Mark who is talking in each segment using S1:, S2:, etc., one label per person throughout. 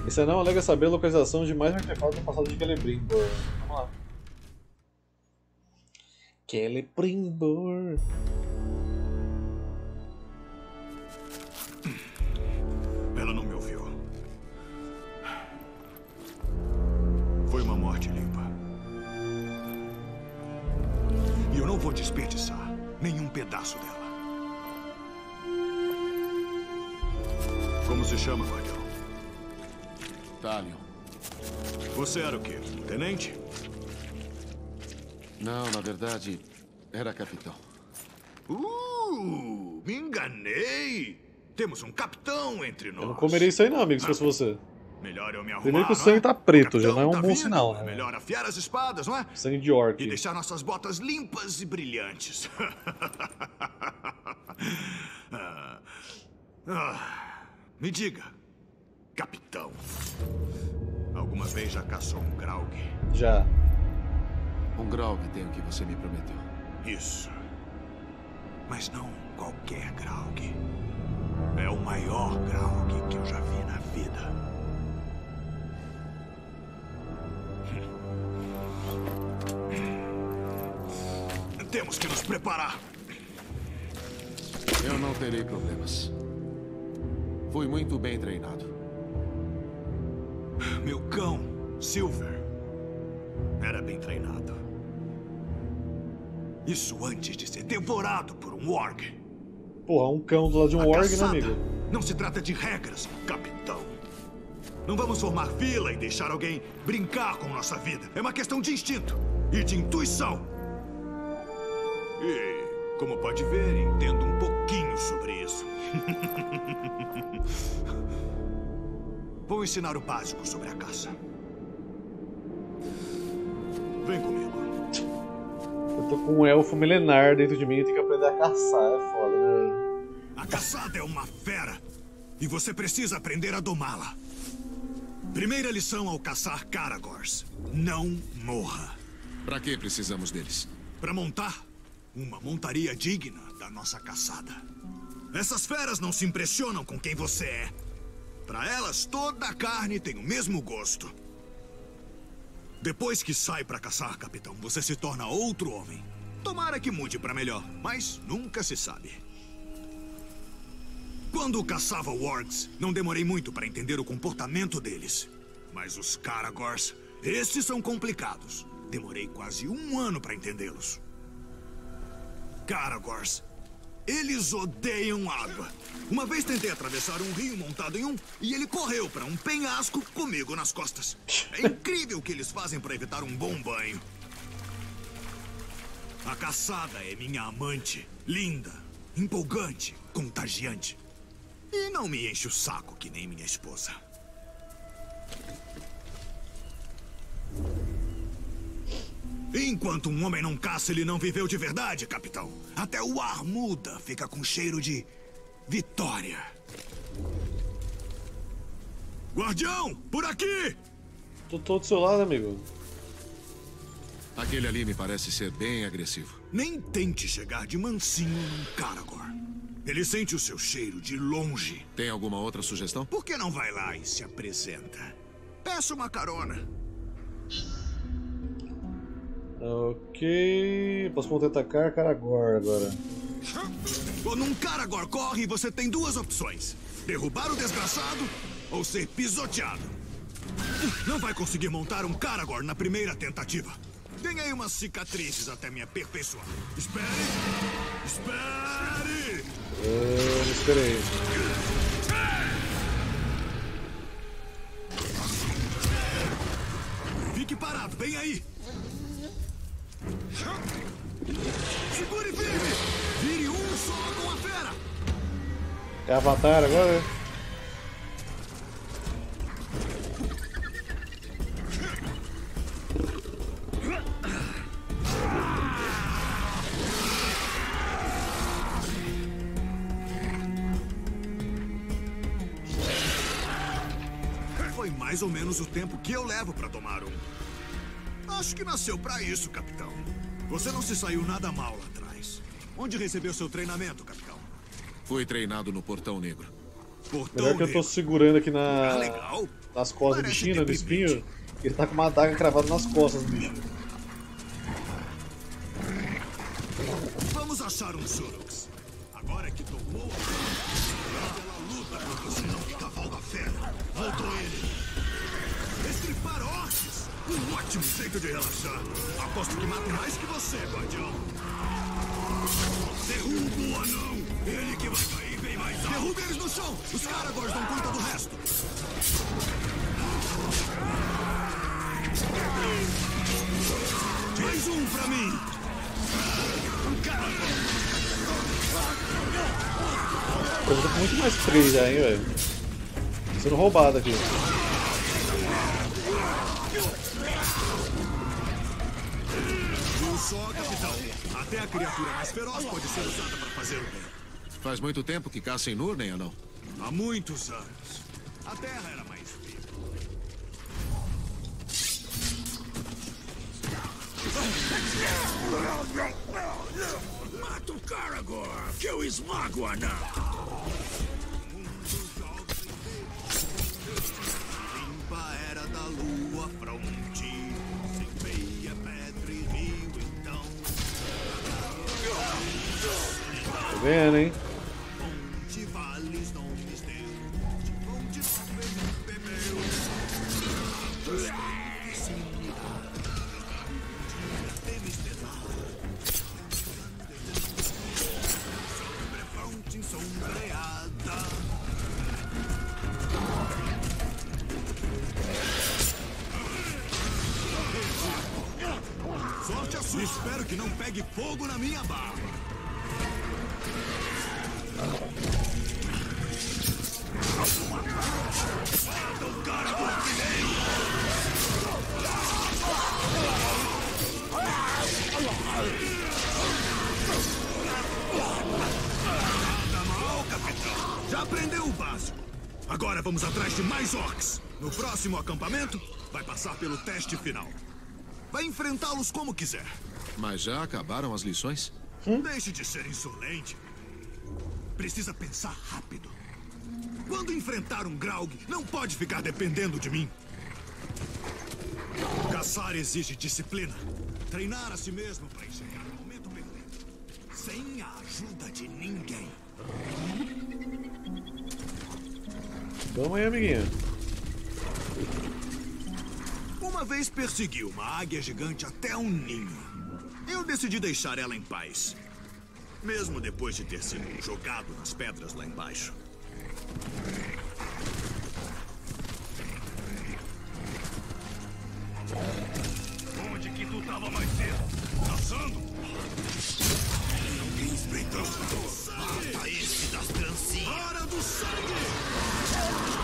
S1: Esse anão alega saber a localização de mais um artefato do passado de Celebrimbor. Vamos lá. Celebrimbor.
S2: Ela não me ouviu. Foi uma morte limpa. E eu não vou desperdiçar nenhum pedaço dela. Como se chama, guardião?
S3: Talion.
S2: Você era o quê? Tenente?
S3: Não, na verdade, era capitão.
S2: Me enganei! Temos um capitão entre nós.
S1: Eu não comeria isso aí não, amigo, se fosse você.
S2: Melhor eu me arrumar.
S1: Primeiro que o sangue tá preto, já não é um bom
S2: vindo.
S1: sinal, né?
S2: Melhor afiar as espadas, não é?
S1: Sangue de orc.
S2: E deixar nossas botas limpas e brilhantes. Me diga, capitão. Alguma vez já caçou um Graug?
S1: Já.
S3: Um Graug tem o que você me prometeu.
S2: Isso. Mas não qualquer Graug. É o maior Graug que eu já vi na vida. Temos que nos preparar.
S3: Eu não terei problemas. Fui muito bem treinado.
S2: Meu cão, Silver, era bem treinado. Isso antes de ser devorado por um Warg.
S1: Porra, um cão do lado de um orc, né, amigo?
S2: Não se trata de regras, capitão. Não vamos formar fila e deixar alguém brincar com nossa vida. É uma questão de instinto e de intuição. E, como pode ver, entendo um pouquinho sobre isso. Vou ensinar o básico sobre a caça. Vem comigo.
S1: Eu tô com um elfo milenar dentro de mim e tenho que aprender a caçar. É foda, né, velho?
S2: A caçada é uma fera e você precisa aprender a domá-la. Primeira lição ao caçar Caragors: não morra.
S3: Pra que precisamos deles?
S2: Para montar uma montaria digna da nossa caçada. Essas feras não se impressionam com quem você é. Para elas, toda a carne tem o mesmo gosto. Depois que sai para caçar, capitão, você se torna outro homem. Tomara que mude para melhor, mas nunca se sabe. Quando caçava Wargs, não demorei muito para entender o comportamento deles. Mas os Caragors, esses são complicados. Demorei quase 1 ano para entendê-los. Caragors, eles odeiam água. Uma vez tentei atravessar um rio montado em um e ele correu para um penhasco comigo nas costas. É incrível o que eles fazem para evitar um bom banho. A caçada é minha amante. Linda, empolgante, contagiante. E não me enche o saco que nem minha esposa. Enquanto um homem não caça, ele não viveu de verdade, capitão. Até o ar muda, fica com cheiro de vitória. Guardião, por aqui!
S1: Tô do seu lado, amigo.
S3: Aquele ali me parece ser bem agressivo.
S2: Nem tente chegar de mansinho num Caragor. Ele sente o seu cheiro de longe.
S3: Tem alguma outra sugestão?
S2: Por que não vai lá e se apresenta? Peça uma carona.
S1: Ok. Posso contra-atacar Caragor agora.
S2: Quando um Caragor corre, você tem 2 opções: derrubar o desgraçado ou ser pisoteado. Não vai conseguir montar um Caragor na primeira tentativa. Tem aí umas cicatrizes até me aperfeiçoar. Espere! Espere!
S1: Eu não esperei.
S2: Fique parado, bem aí! Segure firme! Vire um só com a fera!
S1: É Avatar agora?
S2: Foi mais ou menos o tempo que eu levo pra tomar um. Acho que nasceu pra isso, capitão. Você não se saiu nada mal lá atrás. Onde recebeu seu treinamento, capitão?
S3: Fui treinado no Portão Negro.
S2: Portão
S1: Melhor que eu tô
S2: Negro.
S1: segurando aqui na
S2: Ah, legal.
S1: nas costas do bichinho, no espinho. Ele tá com uma adaga cravada nas costas do bichinho.
S2: Vamos achar um Surox. Agora que tomou ela luta por você, cavalga fera. Voltou ele. Estripar orcs. Um ótimo jeito de relaxar. Aposto que mato mais que você, guardião. Derruba o anão. Ele que vai cair bem mais alto. Derruba eles no chão. Os Caragors dão conta do resto. Mais um pra mim. Um Caragor.
S1: Eu tô com muito mais 3 já, hein, velho. Tô sendo roubado aqui.
S2: Viu só, capitão? Até a criatura mais feroz pode ser usada para fazer o bem.
S3: Faz muito tempo que caça em Nurnen, anão?
S2: Há muitos anos. A terra era mais viva. Mata o Caragor, que eu esmago o anão. Limpa era da lua fronte, sem meia pedra e rio, então.
S1: Tô vendo, hein?
S2: Monte, vales, nomes deu, de fonte nova bebeu. Fonte sombreada. Sorte a sua. Espero que não pegue fogo na minha barba. Mata o cara do primeiro. Nada mal, capitão. Já aprendeu o básico. Agora vamos atrás de mais orcs. No próximo acampamento, vai passar pelo teste final. Vai enfrentá-los como quiser.
S3: Mas já acabaram as lições?
S2: Deixe de ser insolente. Precisa pensar rápido. Quando enfrentar um Graug, não pode ficar dependendo de mim. Caçar exige disciplina. Treinar a si mesmo para enxergar o momento perfeito. Sem a ajuda de ninguém.
S1: Vamos aí, amiguinho.
S2: Uma vez persegui uma águia gigante até um ninho. Eu decidi deixar ela em paz. Mesmo depois de ter sido jogado nas pedras lá embaixo. Onde que tu tava mais cedo? Caçando? Alguém espreitando. Mata esse das trancinhas. Hora do sangue!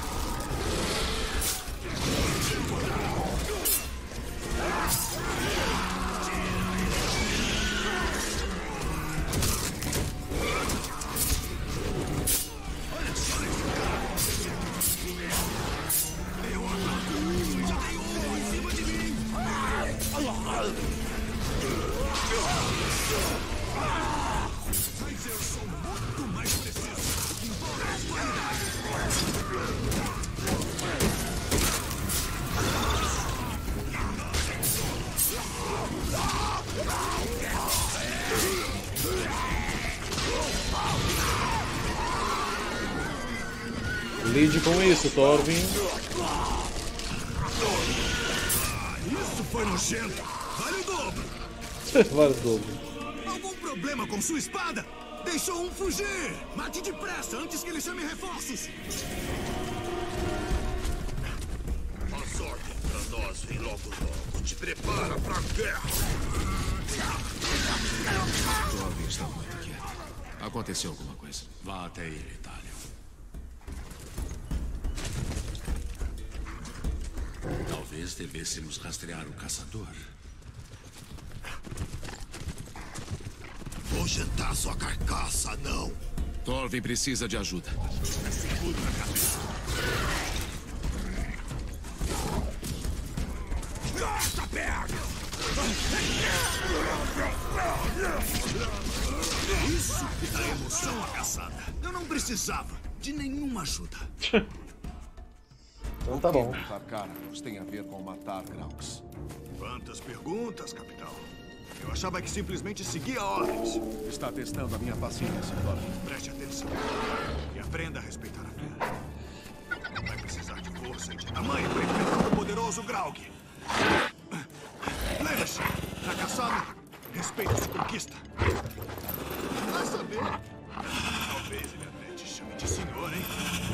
S2: Mas eu sou muito mais preciso. Embora as qualidades.
S1: Lide com isso, Thorvin.
S2: Isso foi nojento. Vale o dobro.
S1: Vários dobros.
S2: Algum problema com sua espada? Deixou um fugir. Mate depressa antes que ele chame reforços. A ordem pra nós vem logo logo. Te prepara pra guerra.
S3: Thorvin está muito quieto. Aconteceu alguma coisa?
S4: Vá até ele, Talion. Talvez devêssemos rastrear o caçador.
S2: Vou jantar sua carcaça, não.
S3: Thorvin precisa de ajuda.
S2: Seguro na cabeça. Tá perto! Isso que dá emoção à caçada. Eu não precisava de nenhuma ajuda.
S1: Então tá bom.
S3: Matar Caragors tem a ver com matar Graugs.
S2: Quantas perguntas, capitão? Eu achava que simplesmente seguia ordens.
S3: Está testando a minha paciência, Thor.
S2: Preste atenção e aprenda a respeitar a fera. Vai precisar de força e de tamanho para enfrentar o poderoso Graug. Lembre-se, na caçada, respeito se conquista. Vai saber. Talvez ele até te chame de senhor, hein?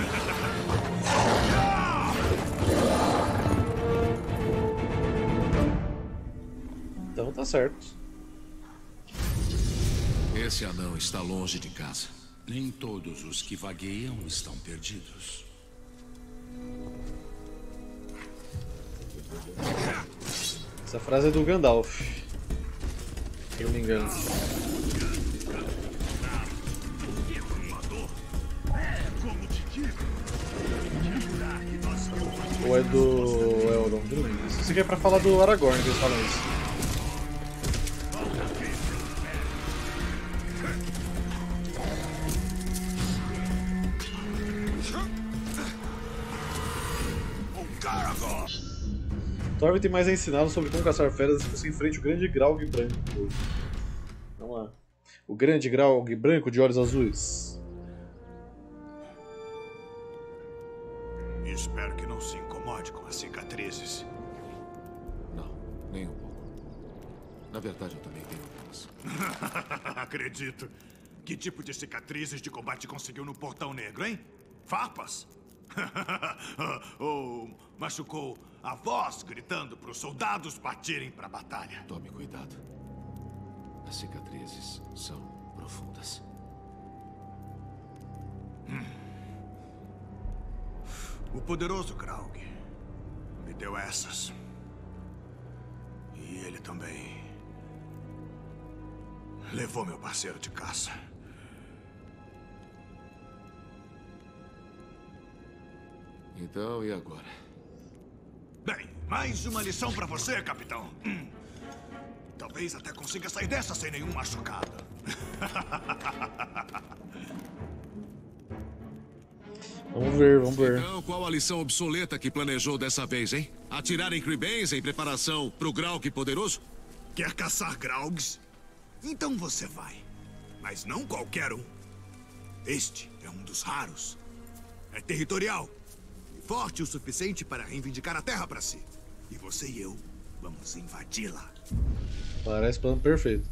S1: Então tá certo.
S4: Esse anão está longe de casa. Nem todos os que vagueiam estão perdidos.
S1: Essa frase é do Gandalf, se eu não me engano. Ou é do Elrond? Não lembro. Isso aqui é pra falar do Aragorn que eles falam isso. Thorvald tem mais a ensiná-lo sobre como caçar feras se você enfrente o grande Graug branco. Vamos lá. O grande Graug branco de olhos azuis.
S2: Espero que não se incomode com as cicatrizes.
S3: Não, nem um pouco. Na verdade, eu também tenho algumas.
S2: Acredito. Que tipo de cicatrizes de combate conseguiu no Portão Negro, hein? Farpas? Ou machucou a voz gritando para os soldados partirem para a batalha?
S3: Tome cuidado. As cicatrizes são profundas.
S2: O poderoso Graug me deu essas. E ele também levou meu parceiro de caça.
S3: Então, e agora?
S2: Bem, mais uma lição pra você, capitão. Talvez até consiga sair dessa sem nenhum machucado.
S1: Vamos ver, vamos ver.
S4: Então, qual a lição obsoleta que planejou dessa vez, hein? Atirar em Creebens em preparação pro Graug poderoso?
S2: Quer caçar Graugs? Então você vai. Mas não qualquer um. Este é um dos raros. É territorial. Forte o suficiente para reivindicar a terra para si. E você e eu vamos invadi-la.
S1: Parece plano perfeito.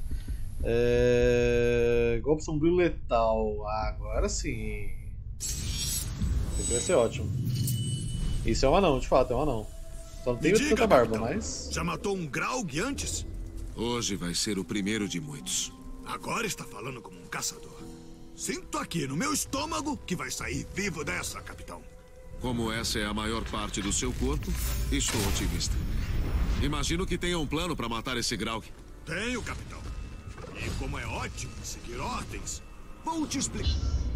S1: Golpe sombrio letal. Agora sim. Isso vai ser ótimo. Isso é um anão, de fato, é um anão. Só não tem tanta barba,
S2: capitão,
S1: mas...
S2: Já matou um Graug antes?
S4: Hoje vai ser o primeiro de muitos.
S2: Agora está falando como um caçador. Sinto aqui no meu estômago que vai sair vivo dessa, capitão.
S4: Como essa é a maior parte do seu corpo, estou otimista. Imagino que tenha um plano para matar esse Graug.
S2: Tenho, capitão. E como é ótimo seguir ordens, vou te explicar.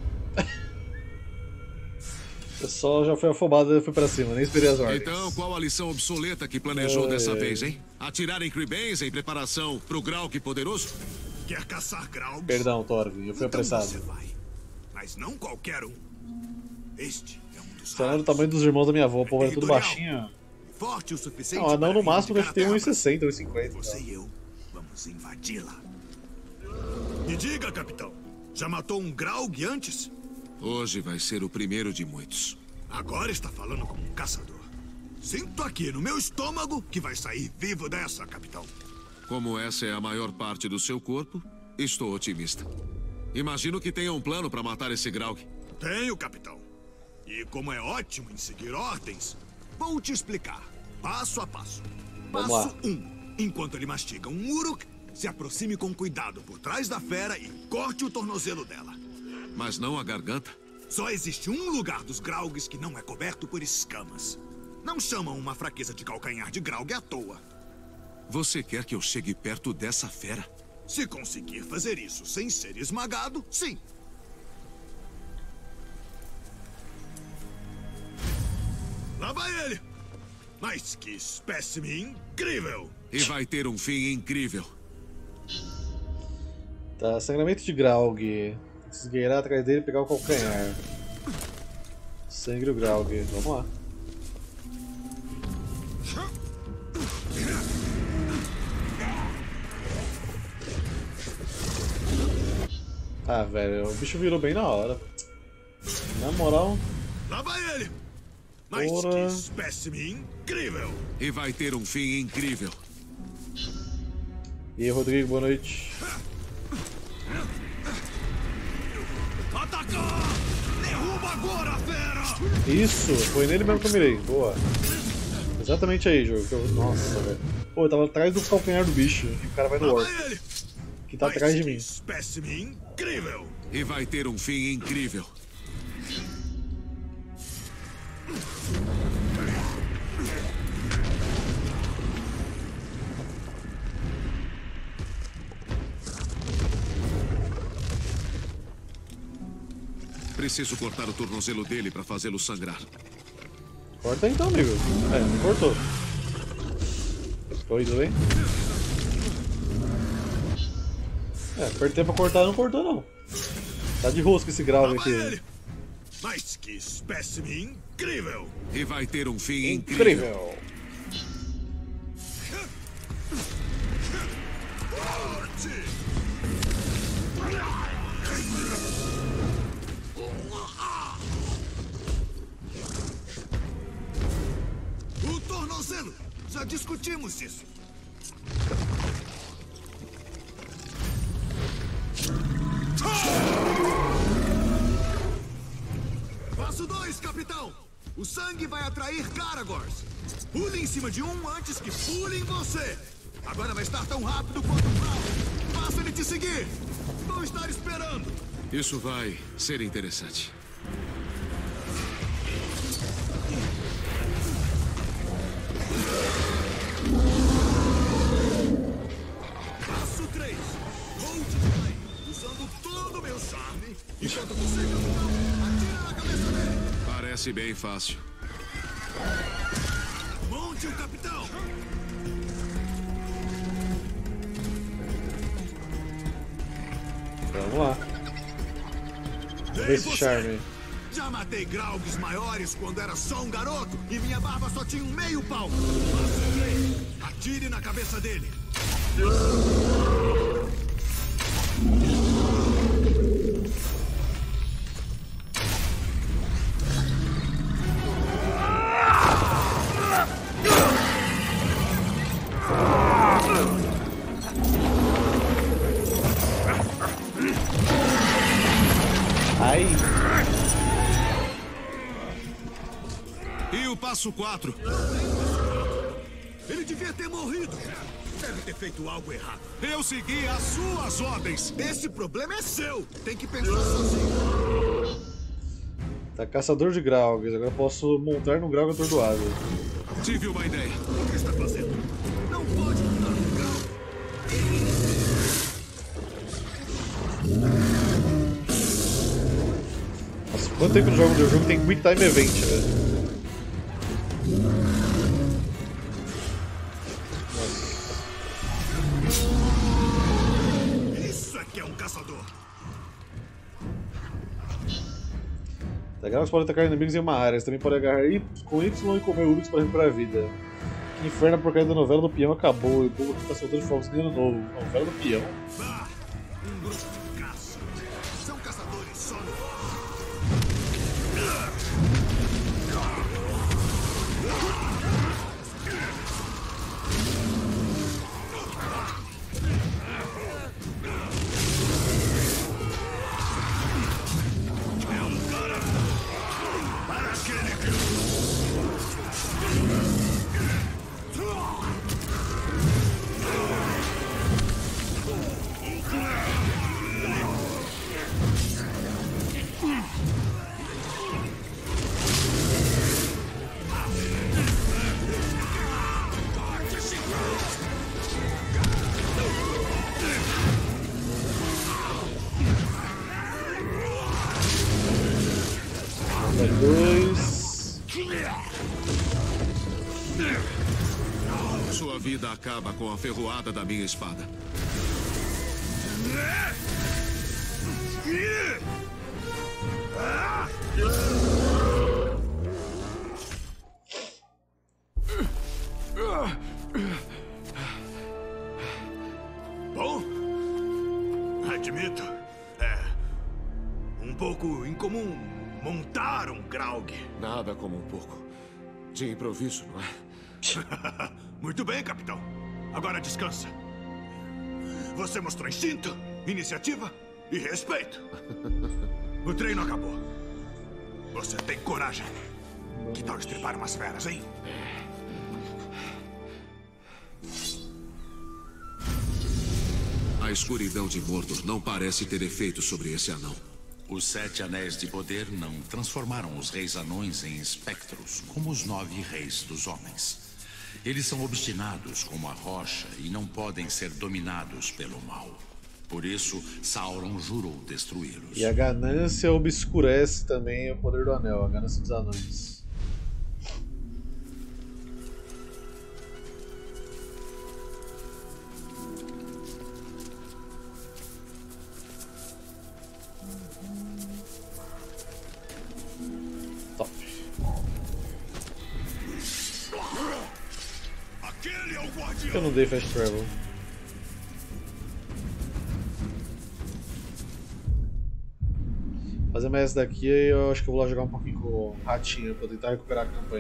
S1: O pessoal já foi afobado e foi pra cima, nem esperei as ordens.
S4: Então, qual a lição obsoleta que planejou dessa vez, hein? Atirar em Creebens em preparação pro Graug poderoso?
S2: Quer caçar Graugs?
S1: Perdão, Thorvald, eu fui
S2: Então
S1: apressado.
S2: você vai. Mas não qualquer um. Este é um dos
S1: Você olha o
S2: raros.
S1: tamanho dos irmãos da minha avó, o povo é tudo
S2: territorial.
S1: baixinho.
S2: Forte o suficiente
S1: Não, anão
S2: para
S1: no máximo deve ter
S2: reivindicar a terra
S1: 1,60, 1,50.
S2: Você e eu vamos invadi-la. Me diga, capitão. Já matou um Graug antes?
S4: Hoje vai ser o primeiro de muitos.
S2: Agora está falando como um caçador. Sinto aqui no meu estômago que vai sair vivo dessa, capitão.
S4: Como essa é a maior parte do seu corpo, estou otimista. Imagino que tenha um plano para matar esse Graug.
S2: Tenho, capitão. E como é ótimo em seguir ordens, vou te explicar, passo a passo.
S1: Vamos lá.
S2: Passo 1. Enquanto ele mastiga um Uruk, se aproxime com cuidado por trás da fera e corte o tornozelo dela.
S4: Mas não a garganta?
S2: Só existe um lugar dos Graugs que não é coberto por escamas. Não chamam uma fraqueza de calcanhar de Graug à toa.
S4: Você quer que eu chegue perto dessa fera?
S2: Se conseguir fazer isso sem ser esmagado, sim. Lá vai ele! Mas que espécime incrível!
S4: E vai ter um fim incrível.
S1: Tá, sangramento de Graug. Tem que se esgueirar atrás dele e pegar o calcanhar. Sangue do Graug, vamos lá. Ah, velho, o bicho virou bem na hora. Na moral.
S2: Lá vai ele! Mas
S1: Ora.
S2: que espécime incrível!
S4: E vai ter um fim incrível.
S1: E aí, Rodrigo, boa noite.
S2: Atacar! Derruba agora, fera!
S1: Isso, foi nele mesmo que eu mirei. Boa. Exatamente aí, jogo. Nossa, velho. Pô, eu tava atrás do calcanhar do bicho e o cara vai no
S2: Lá
S1: orc,
S2: vai ele!
S1: que tá
S2: Mas
S1: atrás de
S2: que
S1: mim.
S2: espécime incrível!
S4: E vai ter um fim incrível. Preciso cortar o tornozelo dele para fazê-lo sangrar.
S1: Corta então, amigo. É, não cortou. Oi, tudo bem? É, apertei pra cortar, não cortou não. Tá de rosca esse grau
S2: Lá
S1: aqui.
S2: vai ele! Mas que espécime incrível!
S4: E vai ter um fim incrível.
S1: Incrível.
S2: Forte! O tornozelo! Já discutimos isso! Passo 2, capitão! O sangue vai atrair Karagors! Pule em cima de um antes que pule em você! Agora vai estar tão rápido quanto o Brawl! Faça ele te seguir! Vou estar esperando!
S4: Isso vai ser interessante.
S2: Passo 3. Hold play, usando todo o meu charme. Enquanto você, capitão, atira na cabeça dele.
S4: Parece bem fácil.
S2: Monte o capitão.
S1: Vamos lá. Vamos ver esse charme.
S2: Já matei Graugs maiores quando era só um garoto e minha barba só tinha um meio palmo. Passo 3. Atire na cabeça dele.
S1: Ai.
S4: E o passo 4.
S2: Ele devia ter morrido. Deve ter feito algo errado.
S4: Eu segui as suas ordens.
S2: Esse problema é seu. Tem que pensar sozinho.
S1: Tá caçador de Graugs. Agora eu posso montar no Graug atordoado.
S4: Tive uma ideia.
S2: O que está fazendo? Não pode mudar o grau.
S1: Nossa, quanto tempo no jogo tem Quick Time Event, velho?
S2: Isso é que é um caçador.
S1: Graugs podem atacar inimigos em uma área, eles também podem agarrar com Y e comer Urux para recuperar a vida. Que inferno, a porcaria da novela do peão acabou e o povo tá soltando fogos de ano novo. Novela do peão?
S2: Ah, um grupo de caça. São caçadores só no... É um cara para aquele que...
S1: Dois.
S4: Sua vida acaba com a ferroada da minha espada.
S2: Bom, admito, para um Graug.
S3: Nada como um pouco de improviso, não é?
S2: Muito bem, capitão. Agora descansa. Você mostrou instinto, iniciativa e respeito. O treino acabou. Você tem coragem. Que tal estripar umas feras, hein?
S4: A escuridão de Mordor não parece ter efeito sobre esse anão.
S5: Os 7 anéis de poder não transformaram os reis anões em espectros, como os 9 reis dos homens. Eles são obstinados como a rocha e não podem ser dominados pelo mal. Por isso, Sauron jurou destruí-los.
S1: E a ganância obscurece também o poder do anel, a ganância dos anões. Top.
S2: Aquele é o
S1: Por
S2: guardião.
S1: que eu não dei fast travel? Fazer mais essa daqui e eu acho que eu vou lá jogar um pouquinho com o ratinho pra tentar recuperar a campanha.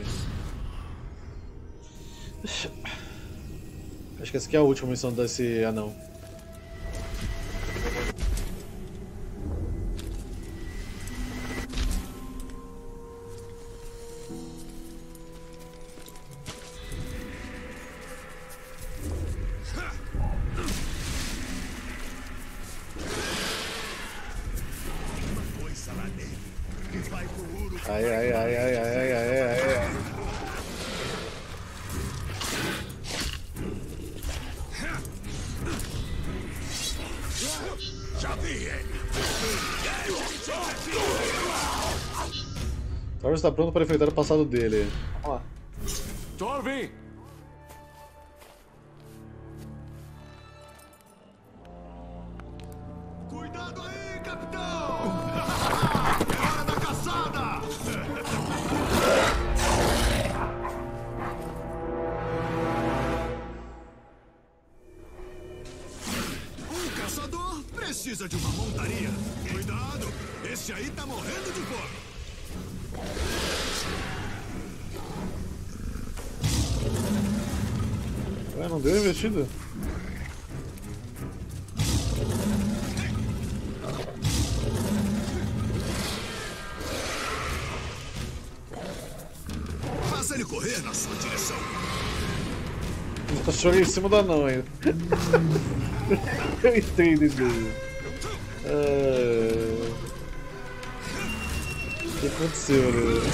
S1: Acho que essa aqui é a última missão desse anão. Ai, ai, ai, ai, ai, ai, ai, ai.
S2: Já vi ele.
S1: Thor está pronto para enfrentar o passado dele. Vamos lá.
S3: Torvin!
S2: Cuidado aí, capitão! É hora da caçada! Um caçador precisa de uma montaria. Cuidado! Esse aí tá morrendo de fome.
S1: Ué, não deu investida?
S2: Faça ele correr na sua direção.
S1: Eu joguei em cima do anão ainda. Eu entendo isso daí. O que aconteceu, né?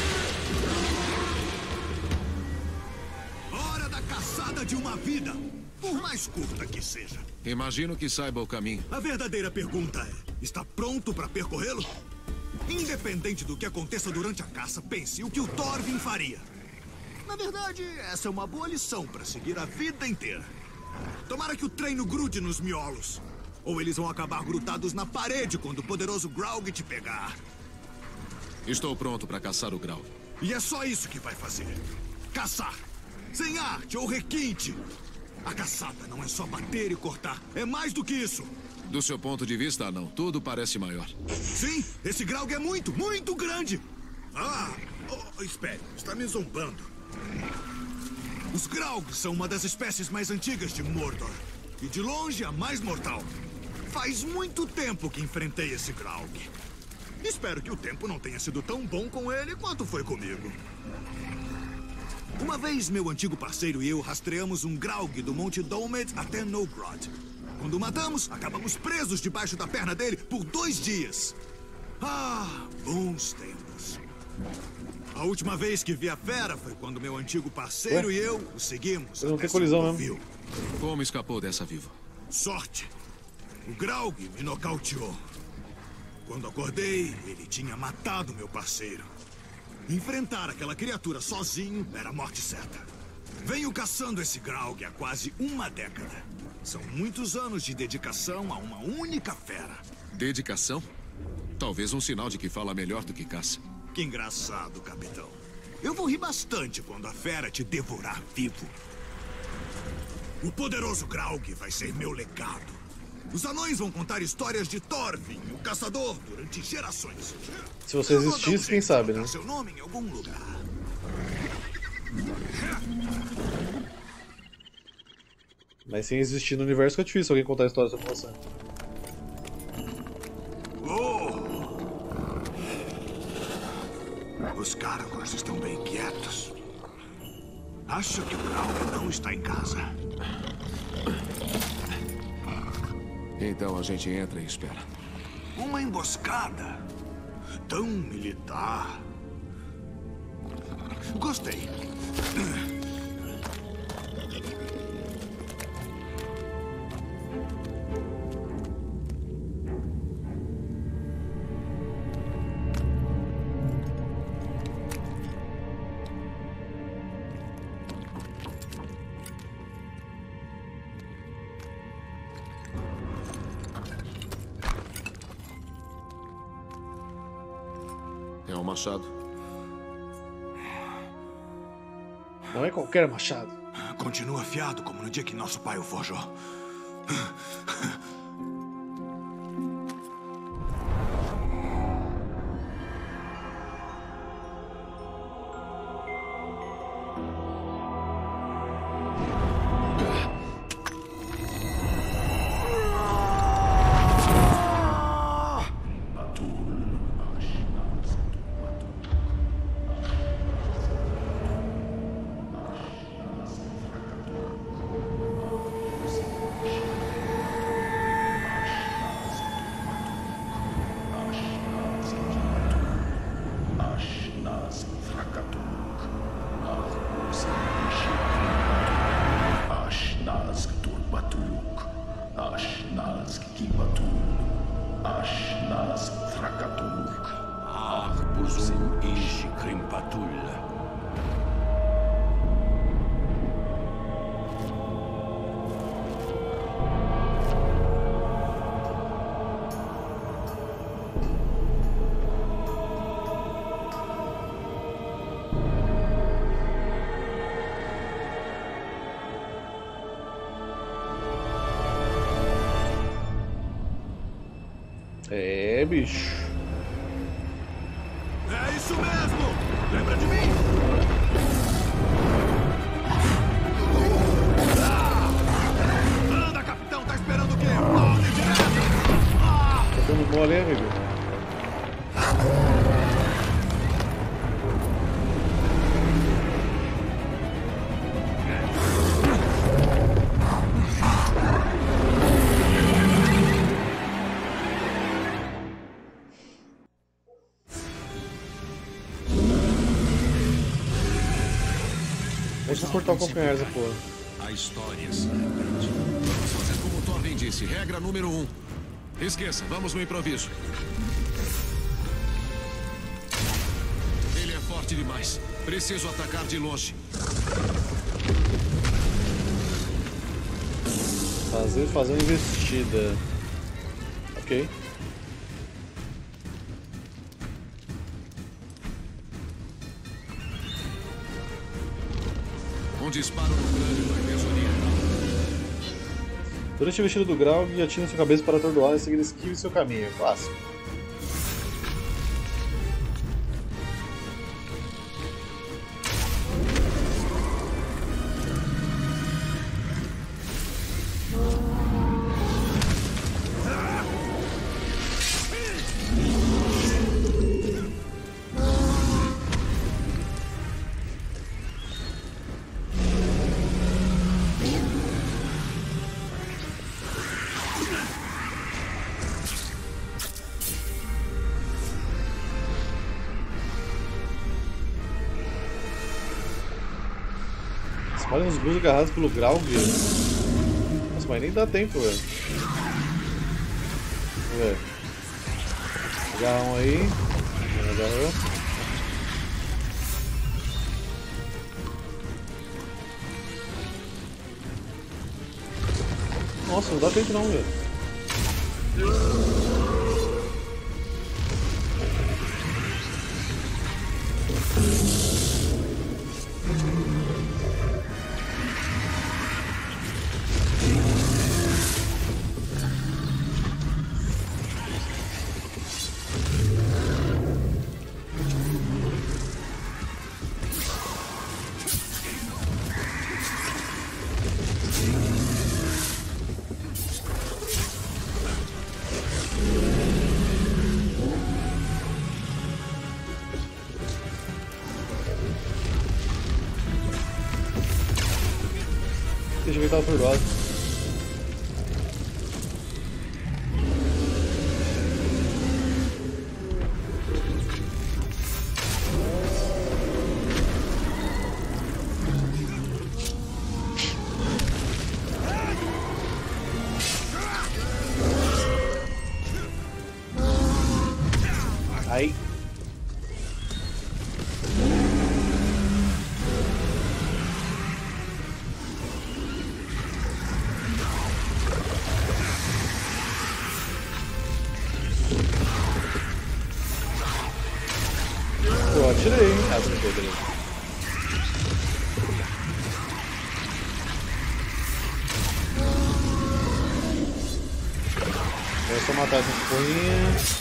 S2: Hora da caçada de uma vida, por mais curta que seja.
S4: Imagino que saiba o caminho.
S2: A verdadeira pergunta é: está pronto para percorrê-lo? Independente do que aconteça durante a caça, pense o que o Thorvin faria. Na verdade, essa é uma boa lição para seguir a vida inteira. Tomara que o treino grude nos miolos. Ou eles vão acabar grudados na parede quando o poderoso Graug te pegar.
S4: Estou pronto para caçar o Graug.
S2: E é só isso que vai fazer. Caçar. Sem arte ou requinte. A caçada não é só bater e cortar. É mais do que isso.
S4: Do seu ponto de vista, não. Tudo parece maior.
S2: Sim, esse Graug é muito, muito grande. Espere. Está me zombando. Os Graugs são uma das espécies mais antigas de Mordor. E de longe a mais mortal. Faz muito tempo que enfrentei esse Graug. Espero que o tempo não tenha sido tão bom com ele quanto foi comigo. Uma vez, meu antigo parceiro e eu rastreamos um Graug do Monte Dómed até Nogrod. Quando o matamos, acabamos presos debaixo da perna dele por 2 dias. Ah, bons tempos. A última vez que vi a fera foi quando meu antigo parceiro e eu o seguimos.
S1: Não tem
S2: até
S1: colisão
S2: Santo
S1: mesmo.
S2: Vil.
S4: Como escapou dessa viva?
S2: Sorte. O Graug me nocauteou. Quando acordei, ele tinha matado meu parceiro. Enfrentar aquela criatura sozinho era a morte certa. Venho caçando esse Graug há quase 1 década. São muitos anos de dedicação a uma única fera.
S4: Dedicação? Talvez um sinal de que fala melhor do que caça.
S2: Que engraçado, capitão. Eu vou rir bastante quando a fera te devorar vivo. O poderoso Graug vai ser meu legado. Os anões vão contar histórias de Thorfinn, o caçador, durante gerações.
S1: Se você existisse, quem sabe, né?
S2: Seu nome em algum lugar.
S1: Mas sem existir no universo é difícil alguém contar a história sobre você.
S2: Os Caragors estão bem quietos. Acho que o Graug não está em casa.
S3: Então a gente entra e espera.
S2: Uma emboscada. Tão militar. Gostei.
S3: É um machado.
S1: Não é qualquer machado.
S2: Continua afiado como no dia que nosso pai o forjou.
S1: É, bicho.
S2: É isso mesmo! Lembra de mim? Anda, capitão! Tá esperando o quê? Ordem direto!
S1: Tá dando mole, hein, amigo? Deixa eu cortar o calcanhar dessa porra.
S5: A história se repete.
S4: Vamos fazer como o Thorfinn disse. Regra número 1. Esqueça, vamos no improviso. Ele é forte demais. Preciso atacar de longe.
S1: Fazer uma investida. Ok.
S4: Um disparo no crânio vai desorientar.
S1: Durante a investida do Graug, atire sua cabeça para atordoar e em seguida esquive seu caminho. Clássico. Olha os gus agarrados pelo Graug. Nossa, mas nem dá tempo, velho. Vamos ver. Agarra um aí. Agarrou. Nossa, não dá tempo não, velho. gente vê que tava atordoado. Aí. Pô, atirei, hein? Ah, tudo bem, beleza. É só matar essa porrinha.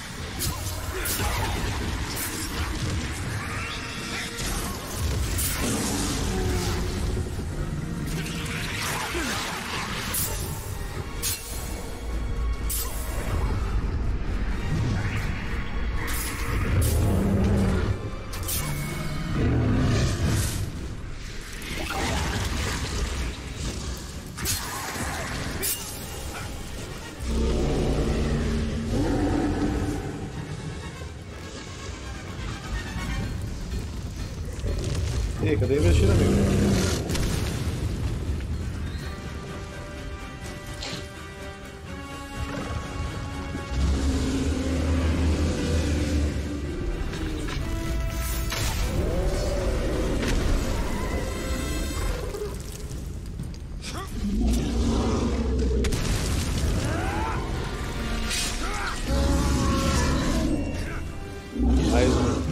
S1: E aí, cadê a investida, amigo? Mais um.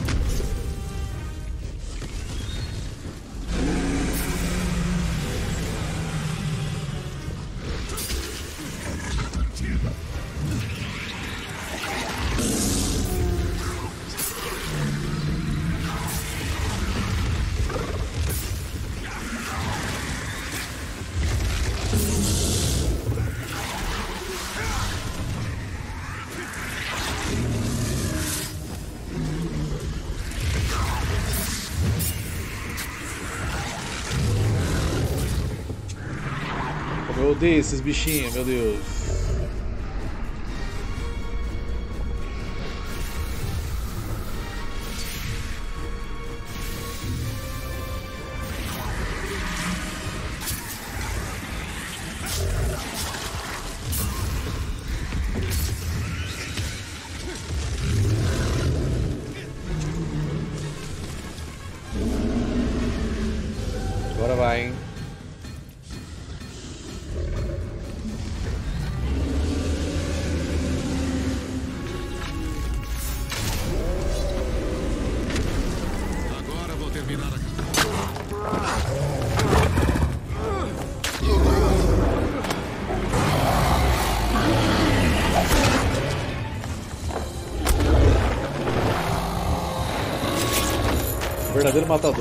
S1: Como eu odeio esses bichinhos, meu Deus. Agora vai, hein?
S4: Agora vou terminar a...
S1: Verdadeiro matador.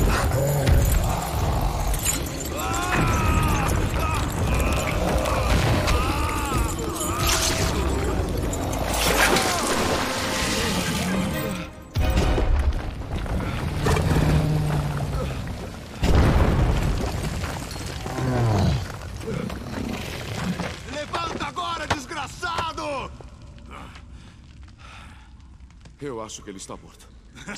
S2: Levanta agora, desgraçado!
S3: Eu acho que ele está morto.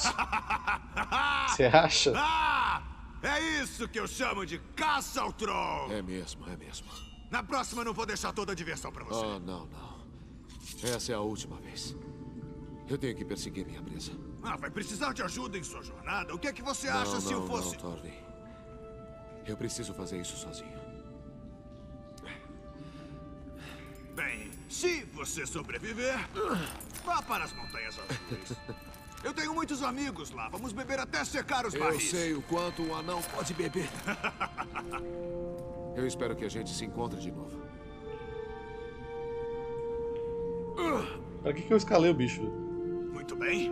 S1: Você acha?
S2: Ah! É isso que eu chamo de caça ao troll!
S3: É mesmo, é mesmo.
S2: Na próxima eu não vou deixar toda a diversão pra você.
S3: Ah, não, não. Essa é a última vez. Eu tenho que perseguir minha presa.
S2: Ah, vai precisar de ajuda em sua jornada? O que é que você acha
S3: Não,
S2: se eu
S3: não,
S2: fosse...
S3: não, Thorvin. Eu preciso fazer isso sozinho.
S2: Bem, se você sobreviver, vá para as Montanhas Azuis. Eu tenho muitos amigos lá. Vamos beber até secar os
S3: Eu
S2: barris.
S3: sei o quanto um anão pode beber. Eu espero que a gente se encontre de novo.
S1: Pra que eu escalei o bicho?
S2: Muito bem.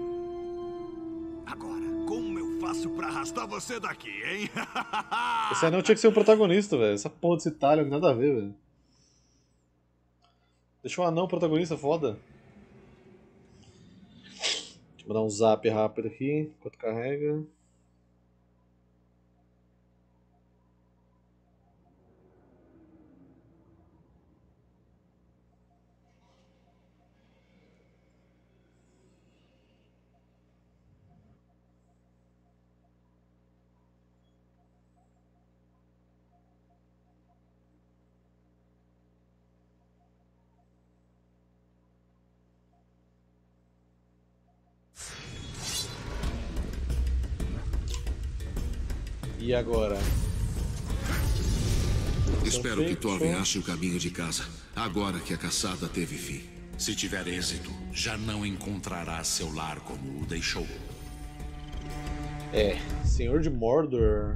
S2: Agora, como eu faço pra arrastar você daqui, hein?
S1: Esse anão tinha que ser o protagonista, velho. Essa porra desse talho não tem nada a ver, velho. Deixa um anão protagonista, foda. Deixa eu mandar um zap rápido aqui, enquanto carrega. E agora?
S4: Espero que Torven ache o caminho de casa, agora que a caçada teve fim.
S5: Se tiver êxito, já não encontrará seu lar como o deixou.
S1: É, Senhor de Mordor.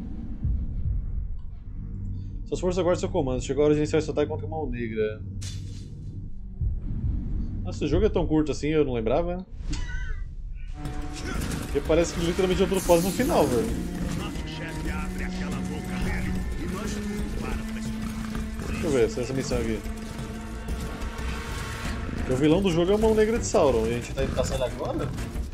S1: Suas forças aguardam seu comando. Chegou a hora de iniciar seu ataque contra a Mão Negra. Nossa, esse jogo é tão curto assim, eu não lembrava. Porque parece que literalmente eu tô quase no final, velho. Deixa eu ver se é essa missão aqui. O vilão do jogo é o Mão Negra de Sauron. E a gente tá indo caçar ele agora?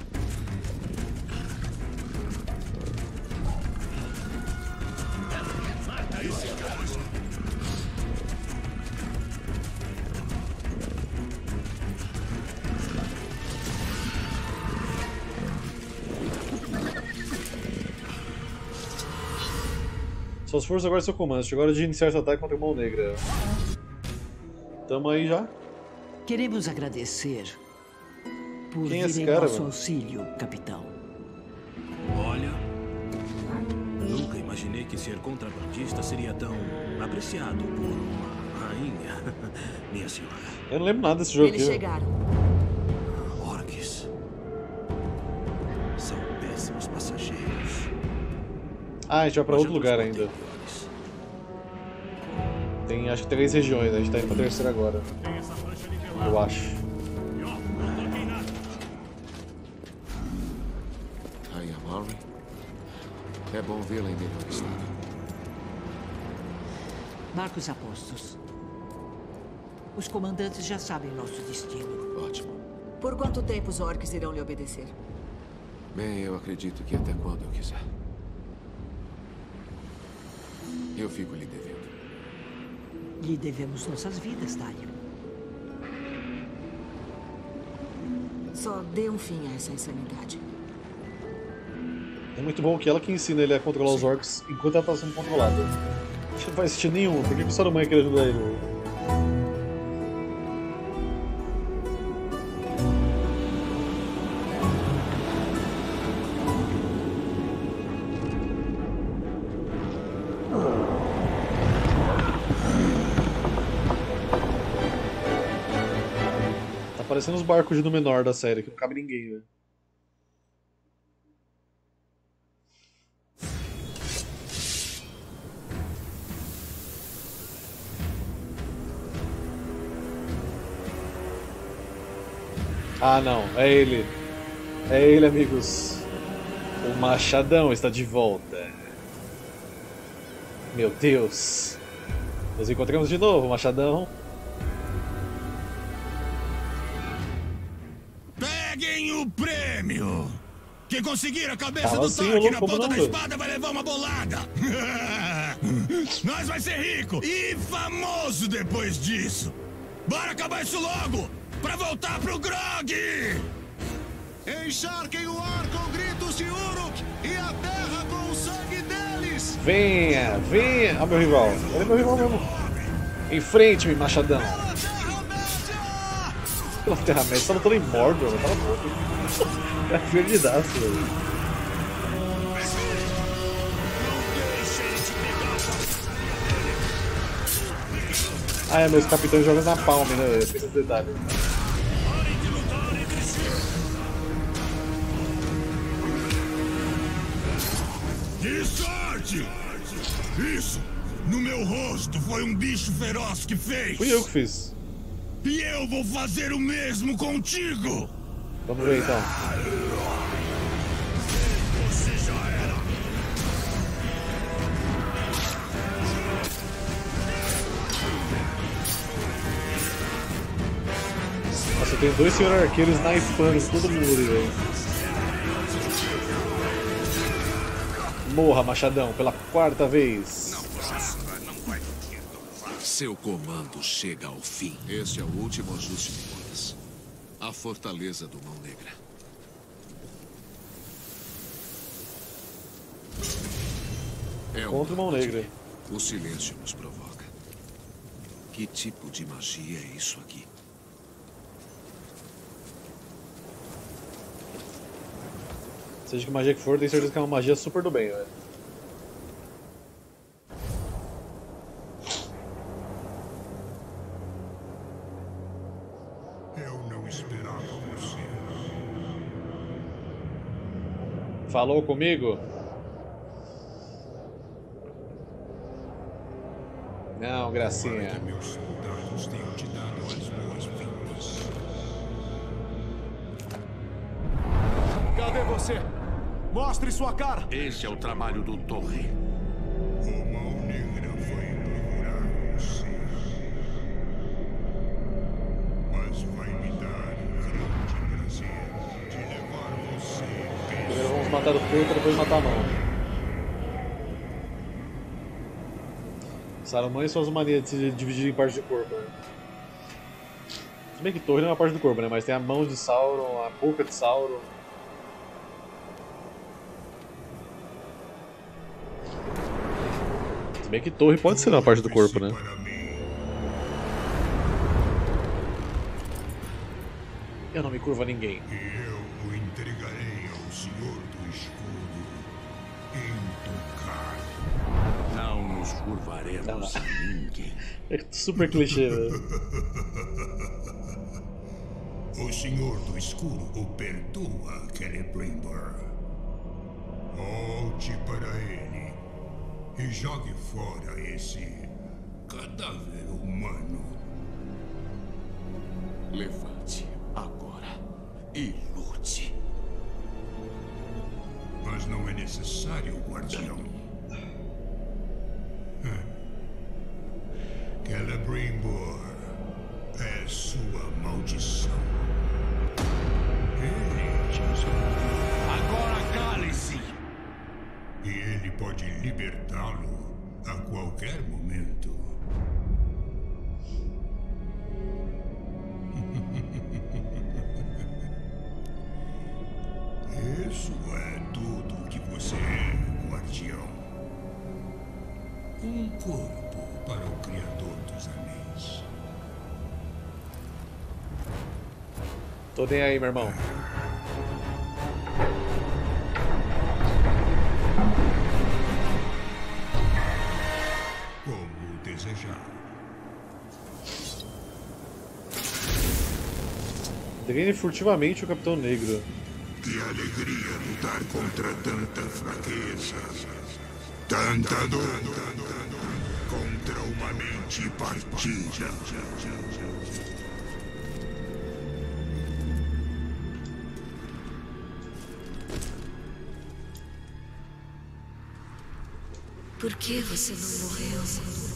S1: Suas forças agora seu comando. Chegou a hora de iniciar seu ataque contra a Mão Negra. Tamo aí já.
S6: Queremos agradecer por
S1: Quem é esse
S6: vir em
S1: cara,
S6: nosso
S1: mano?
S6: auxílio, capitão.
S7: Olha, nunca imaginei que ser contrabandista seria tão apreciado por uma rainha, minha senhora.
S1: Eu não lembro nada desse jogo
S8: Eles
S1: aqui.
S8: chegaram.
S7: Orcs são péssimos passageiros.
S1: Ah, a gente vai pra
S7: Mas
S1: outro
S7: já
S1: lugar
S7: transportei
S1: ainda.
S7: piores.
S1: Tem acho que 3 regiões, a gente tá indo pra terceira agora. Eu acho.
S3: Rainha Malry, é bom vê-la em melhor estado.
S6: Marcos Apostos. Os comandantes já sabem nosso destino.
S3: Ótimo.
S8: Por quanto tempo os orcs irão lhe obedecer?
S3: Bem, eu acredito que até quando eu quiser. Eu fico lhe devendo.
S6: Lhe devemos nossas vidas, Talion.
S8: Só dê um fim a essa insanidade.
S1: É muito bom que ela que ensina ele a controlar os orcs enquanto ela tá sendo controlada. Acho que não faz sentido nenhum. Por que o Saruman quer ajudar ele? Tá parecendo os barcos de Númenor da série, que não cabe ninguém, velho. Ah, não. É ele. É ele, amigos. O Machadão está de volta. Meu Deus. Nos encontramos de novo, Machadão.
S2: Peguem o prêmio! Quem conseguir a cabeça
S1: Tava
S2: do
S1: assim,
S2: Tark
S1: ô
S2: na
S1: louco,
S2: ponta da
S1: como não?
S2: espada vai levar uma bolada! Nós vai ser rico e famoso depois disso! Bora acabar isso logo! Pra voltar pro Grog! Encharquem o ar com gritos de Uruk e a terra com o sangue deles!
S1: Venha, venha. Ah, meu rival. Ele é meu rival mesmo. Enfrente-me, Machadão. Pela Terra-média, você tá lutando em Mordor, velho. Fala pouco. É perdidaço, velho. Ah, é, meus capitães jogam na palma, né? Eu esqueci esse detalhe.
S2: Que sorte! Isso, no meu rosto, foi um bicho feroz que fez!
S1: Fui eu que fiz.
S2: E eu vou fazer o mesmo contigo!
S1: Vamos ver então.
S2: Você já era!
S1: Nossa, tem dois senhor arqueiros snipando todo mundo ali, velho. Morra, Machadão, pela 4ª vez.
S4: Seu comando chega ao fim. Este é o último ajuste de contas. A fortaleza do Mão Negra. É
S1: Contra o Mão Negra.
S4: O silêncio nos provoca. Que tipo de magia é isso aqui?
S1: Seja que magia que for, tenho certeza que é uma magia super do bem, velho. Falou comigo? Não, gracinha.
S2: Que meus soldados tenham te dado as boas-vindas.
S7: Cadê você? Mostre sua cara!
S5: Esse é o trabalho do Torre.
S2: O Mão Negra foi procurar você. Mas vai me dar um grande prazer de levar você.
S1: Primeiro vamos matar o corpo, depois matar a mão. Saruman e suas manias de se dividir em partes do corpo, né? Se bem que Torre não é uma parte do corpo, né? Mas tem a mão de Sauron, a boca de Sauron. Se bem que Torre pode ser uma parte do corpo, né? Eu não me curvo a ninguém.
S2: E eu o entregarei ao Senhor do Escuro intocável.
S5: Não nos curvaremos a ninguém.
S1: É super clichê, velho.
S2: O Senhor do Escuro o perdoa, Celebrimbor. Volte para ele e jogue fora esse cadáver humano.
S3: Levante agora e lute.
S2: Mas não é necessário, guardião. Celebrimbor é sua maldição. Ele te
S5: Agora cale-se!
S2: e ele pode libertá-lo a qualquer momento. Isso é tudo o que você é, guardião. Um corpo para o Criador dos Anéis.
S1: Tô nem aí, meu irmão.
S2: Como desejar.
S1: Treine furtivamente o Capitão Negro.
S2: Que alegria lutar contra tanta fraqueza. Tanta dor contra uma mente partida.
S8: Por que você não morreu?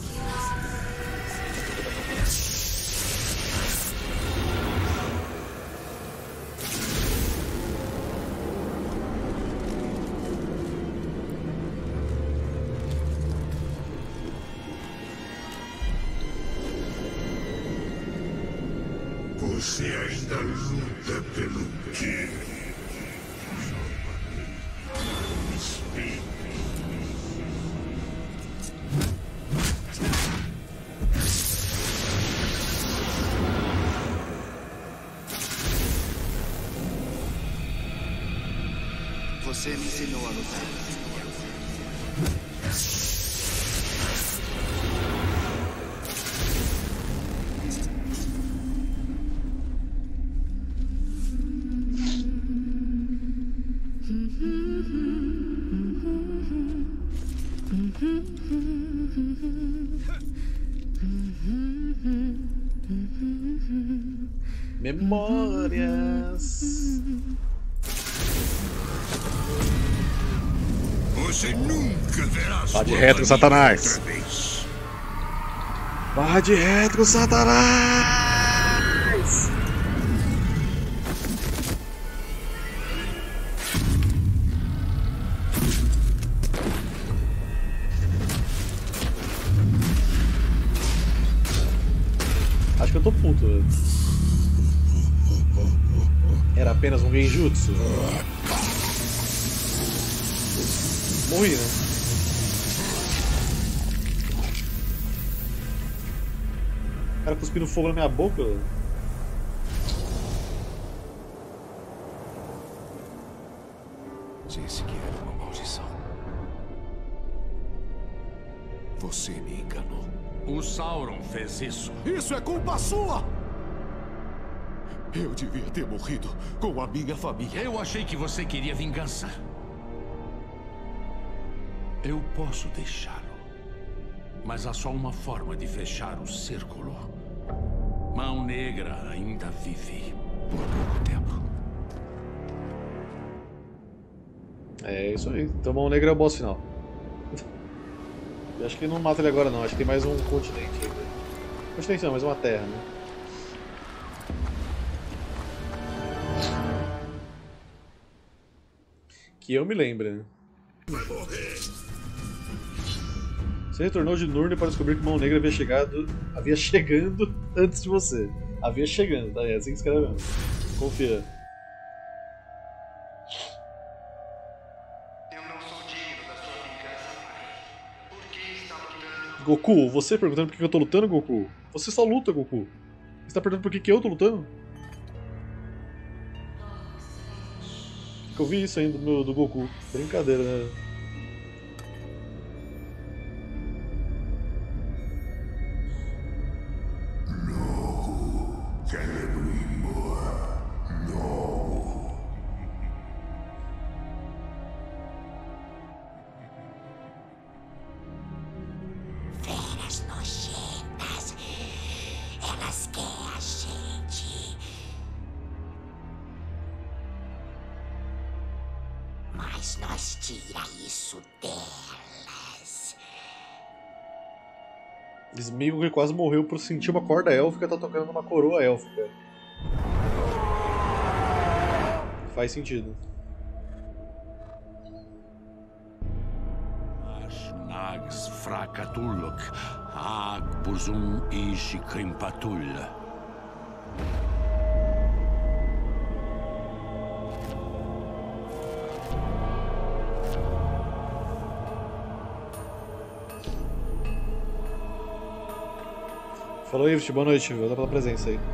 S2: Você ainda luta pelo quê?
S9: Você me ensinou a lutar.
S1: Memórias.
S2: Você nunca verá
S1: Vá de
S2: sua
S1: reto,
S2: família
S1: Satanás.
S2: outra vez.
S1: Vá de reto, Satanás! Acho que eu tô puto. Era apenas um genjutsu. Morri, né? O cara cuspindo fogo na minha boca.
S3: Disse que era uma maldição. Você me enganou.
S5: O Sauron fez isso.
S7: Isso é culpa sua!
S3: Eu devia ter morrido com a minha família.
S5: Eu achei que você queria vingança. Eu posso deixá-lo. Mas há só uma forma de fechar o círculo. Mão Negra ainda vive por pouco tempo.
S1: É isso aí. Então Mão Negra é o boss final. Eu acho que não mata ele agora não, acho que tem mais um continente ainda. Continente não, mais uma terra, né? Que eu me lembro, né? Você retornou de Nurne para descobrir que Mão Negra havia chegando antes de você. Havia chegando, tá? É assim que escreve mesmo. Confia.
S9: Eu não sou digno da sua vingança, pai. Por que está lutando?
S1: Goku, você perguntando por que eu tô lutando, Goku? Você só luta, Goku. Você tá perguntando por que eu tô lutando? Eu vi isso ainda do Goku. Brincadeira, né?
S10: Feras nojentas. Elas querem a gente. Mas nós tira isso delas.
S1: Smeagol que quase morreu por sentir uma corda élfica tá tocando numa coroa élfica. Faz sentido.
S5: Nags Fracatulok, Ag Buzum Ishi Krimpatul.
S1: Falou, Ift, boa noite, valeu pela presença aí.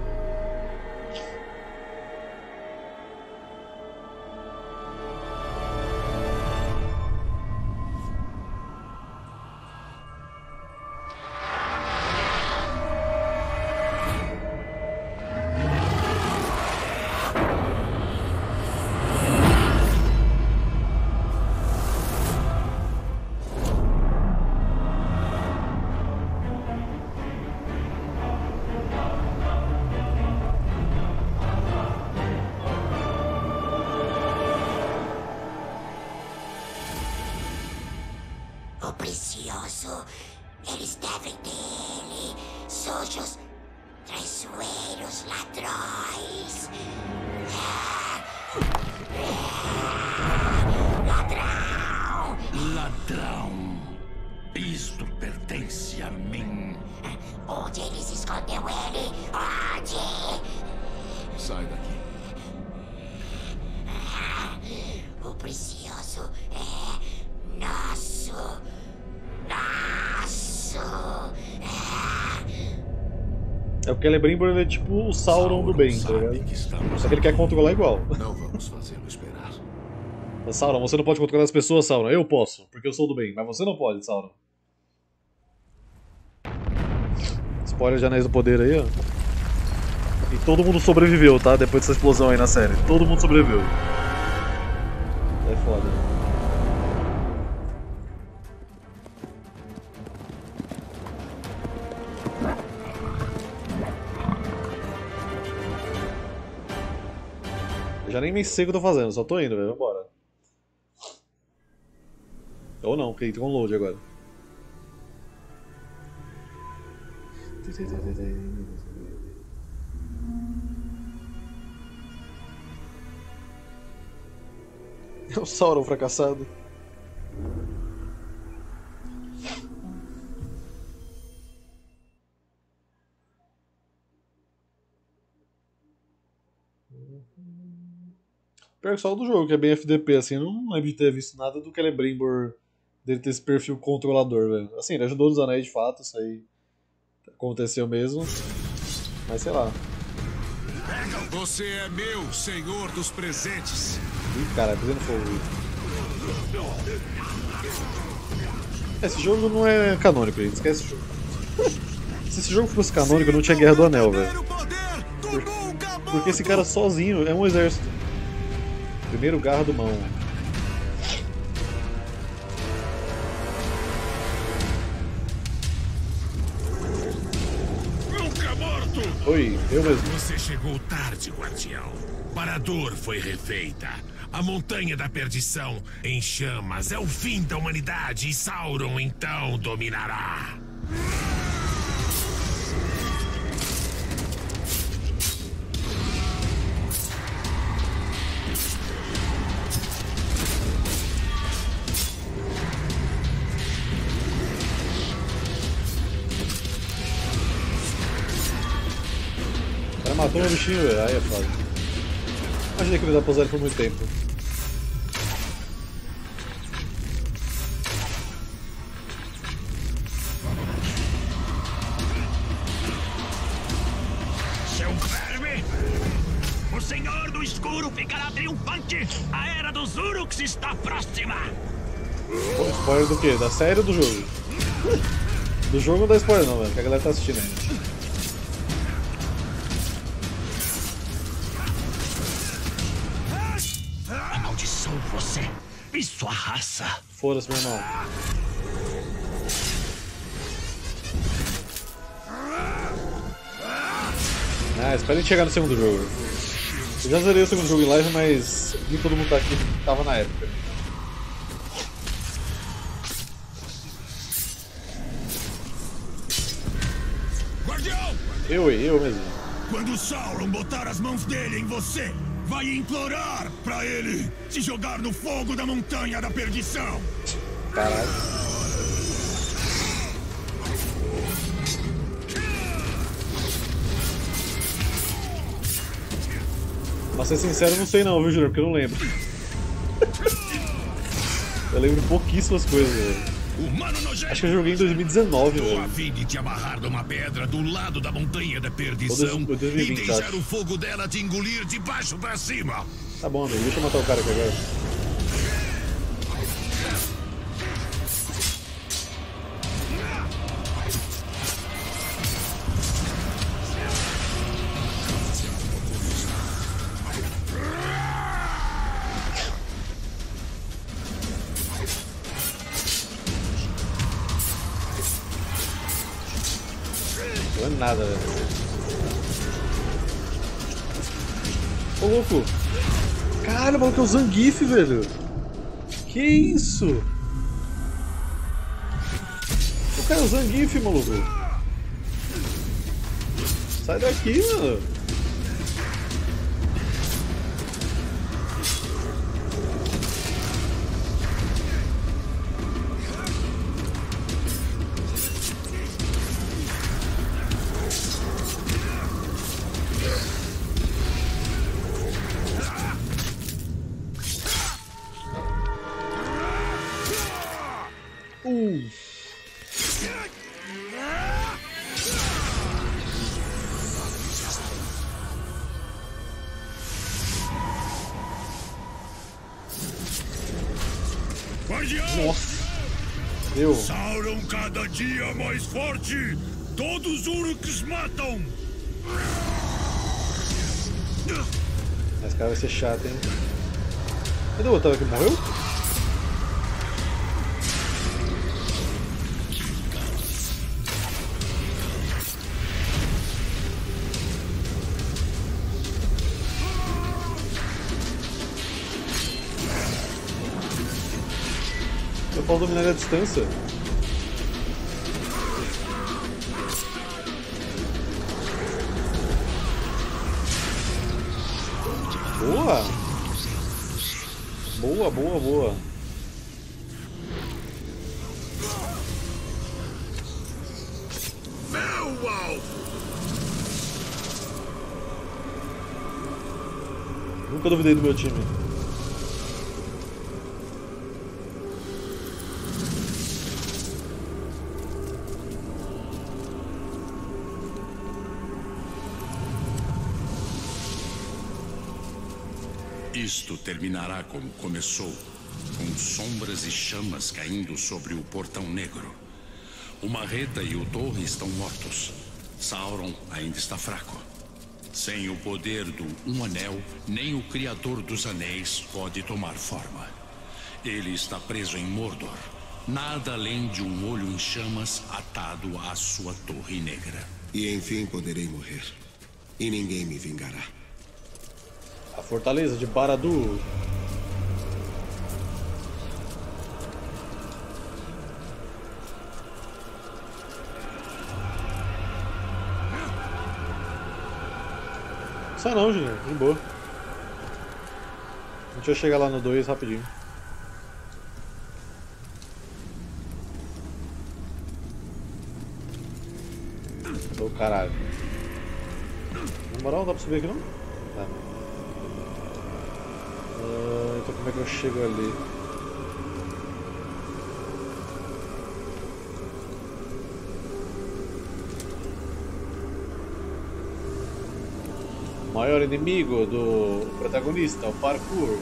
S10: O precioso. Eles devem dele. Sujos, traiçoeiros, ladrões. Ladrão!
S5: Ladrão! Isto pertence a mim.
S10: Onde ele se escondeu ele? Onde?
S3: Sai daqui.
S10: O precioso é nosso. Nosso.
S1: É porque Celebrimbor ele é tipo o Sauron do bem, tá ligado? Só que ele quer controlar igual.
S3: Não vamos fazê-lo esperar.
S1: Sauron, você não pode controlar as pessoas, Sauron. Eu posso, porque eu sou do bem, mas você não pode, Sauron. Spoiler de Anéis do Poder aí, ó. E todo mundo sobreviveu, tá? Depois dessa explosão aí na série. Todo mundo sobreviveu. É foda. Eu já nem me sei o que eu tô fazendo, só tô indo, velho. Vambora. Ou não, porque tem um load agora. É o Sauron fracassado. Pior que só do jogo, que é bem FDP, assim, eu não lembro de ter visto nada do Celebrimbor dele ter esse perfil controlador, velho. Assim, ele ajudou nos anéis de fato, isso aí aconteceu mesmo. Mas sei lá.
S4: Você é meu senhor dos presentes.
S1: Ih, cara, pegando fogo. Esse jogo não é canônico, gente. Esquece o jogo. Se esse jogo fosse canônico, não tinha Guerra do Anel, velho. Porque esse cara sozinho é um exército. Primeiro Garra do Mão. Oi, eu mesmo.
S11: Você chegou tarde, guardião. Parador foi refeita. A Montanha da Perdição em chamas é o fim da humanidade e Sauron então dominará.
S1: O cara matou um bichinho, velho. Aí é foda. Imaginei que ele dá pra usar ele por muito tempo.
S11: Seu verme! O Senhor do Escuro ficará triunfante! A Era dos Uruks está próxima!
S1: Pô, spoiler do quê? Da série ou do jogo? Do jogo não dá spoiler não, velho, porque a galera tá assistindo ainda.
S11: Amaldiçoo você e sua raça!
S1: Foda-se, meu irmão. Ah, esperem chegar no segundo jogo. Eu já zerei o segundo jogo em live, mas nem todo mundo tá aqui tava na época.
S2: Guardião!
S1: Eu mesmo.
S2: Quando Sauron botar as mãos dele em você, vai implorar pra ele se jogar no fogo da Montanha da Perdição.
S1: Caralho. Pra ser sincero, não sei não, viu, Júnior? Porque eu não lembro. Eu lembro pouquíssimas coisas, velho. Acho que eu joguei em 2019, velho.
S11: A fim de te amarrar numa pedra do lado da Montanha da Perdição
S1: ou 2020,
S11: e deixar
S1: acho.
S11: o fogo dela te engolir de baixo pra cima.
S1: Tá bom, amigo. Deixa eu matar o cara aqui agora. Não é nada, velho. Ô, louco! Caralho, o maluco é o Zangief, velho! Que isso? O cara é o Zangief, maluco! Sai daqui, mano! Nossa! Meu!
S11: Sauron cada dia mais forte! Todos os Uruks matam!
S1: Esse cara vai ser chato, hein? Cadê o Otávio que morreu? Eu posso dominar ele à distância. Boa! Boa, boa, boa. Nunca duvidei do meu time.
S5: Isto terminará como começou, com sombras e chamas caindo sobre o Portão Negro. O Marreta e o Torre estão mortos. Sauron ainda está fraco. Sem o poder do Um Anel, nem o Criador dos Anéis pode tomar forma. Ele está preso em Mordor. Nada além de um olho em chamas atado à sua Torre Negra.
S12: E enfim poderei morrer. E ninguém me vingará.
S1: A fortaleza de Barad-dûr. Sai não, Júnior, de boa. A gente vai chegar lá no 2 rapidinho. Ô caralho. Na moral, não dá pra subir aqui não? Tá. Então como é que eu chego ali? O maior inimigo do protagonista, o parkour.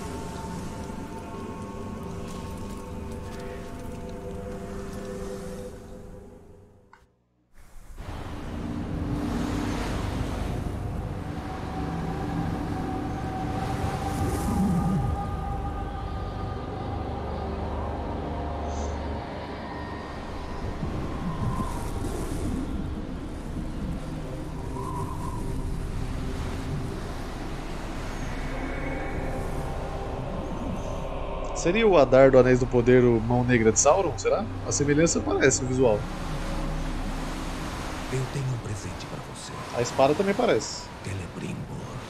S1: Seria o Adar do Anéis do Poder o Mão Negra de Sauron, será? A semelhança parece o visual.
S13: Eu tenho um presente para você.
S1: A espada também parece.
S13: Celebrimbor.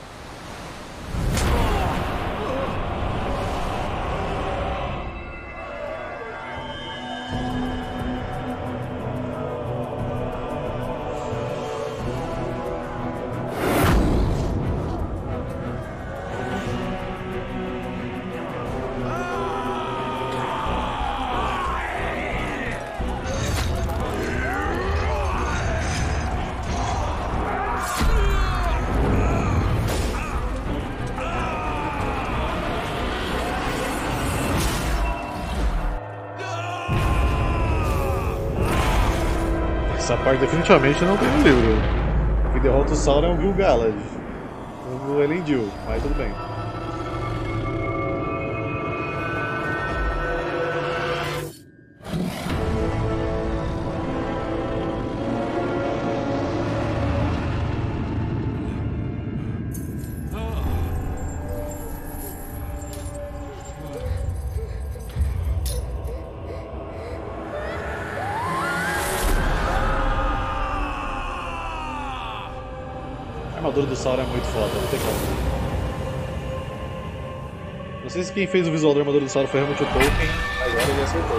S1: Essa parte definitivamente não tem no livro. O que derrota o Sauron é o Gil-galad, o Elendil, mas tudo bem. A armadura do Sauron é muito foda, não tem como. Não sei se quem fez o visual da armadura do Sauron foi realmente o Tolkien, mas agora ele acertou.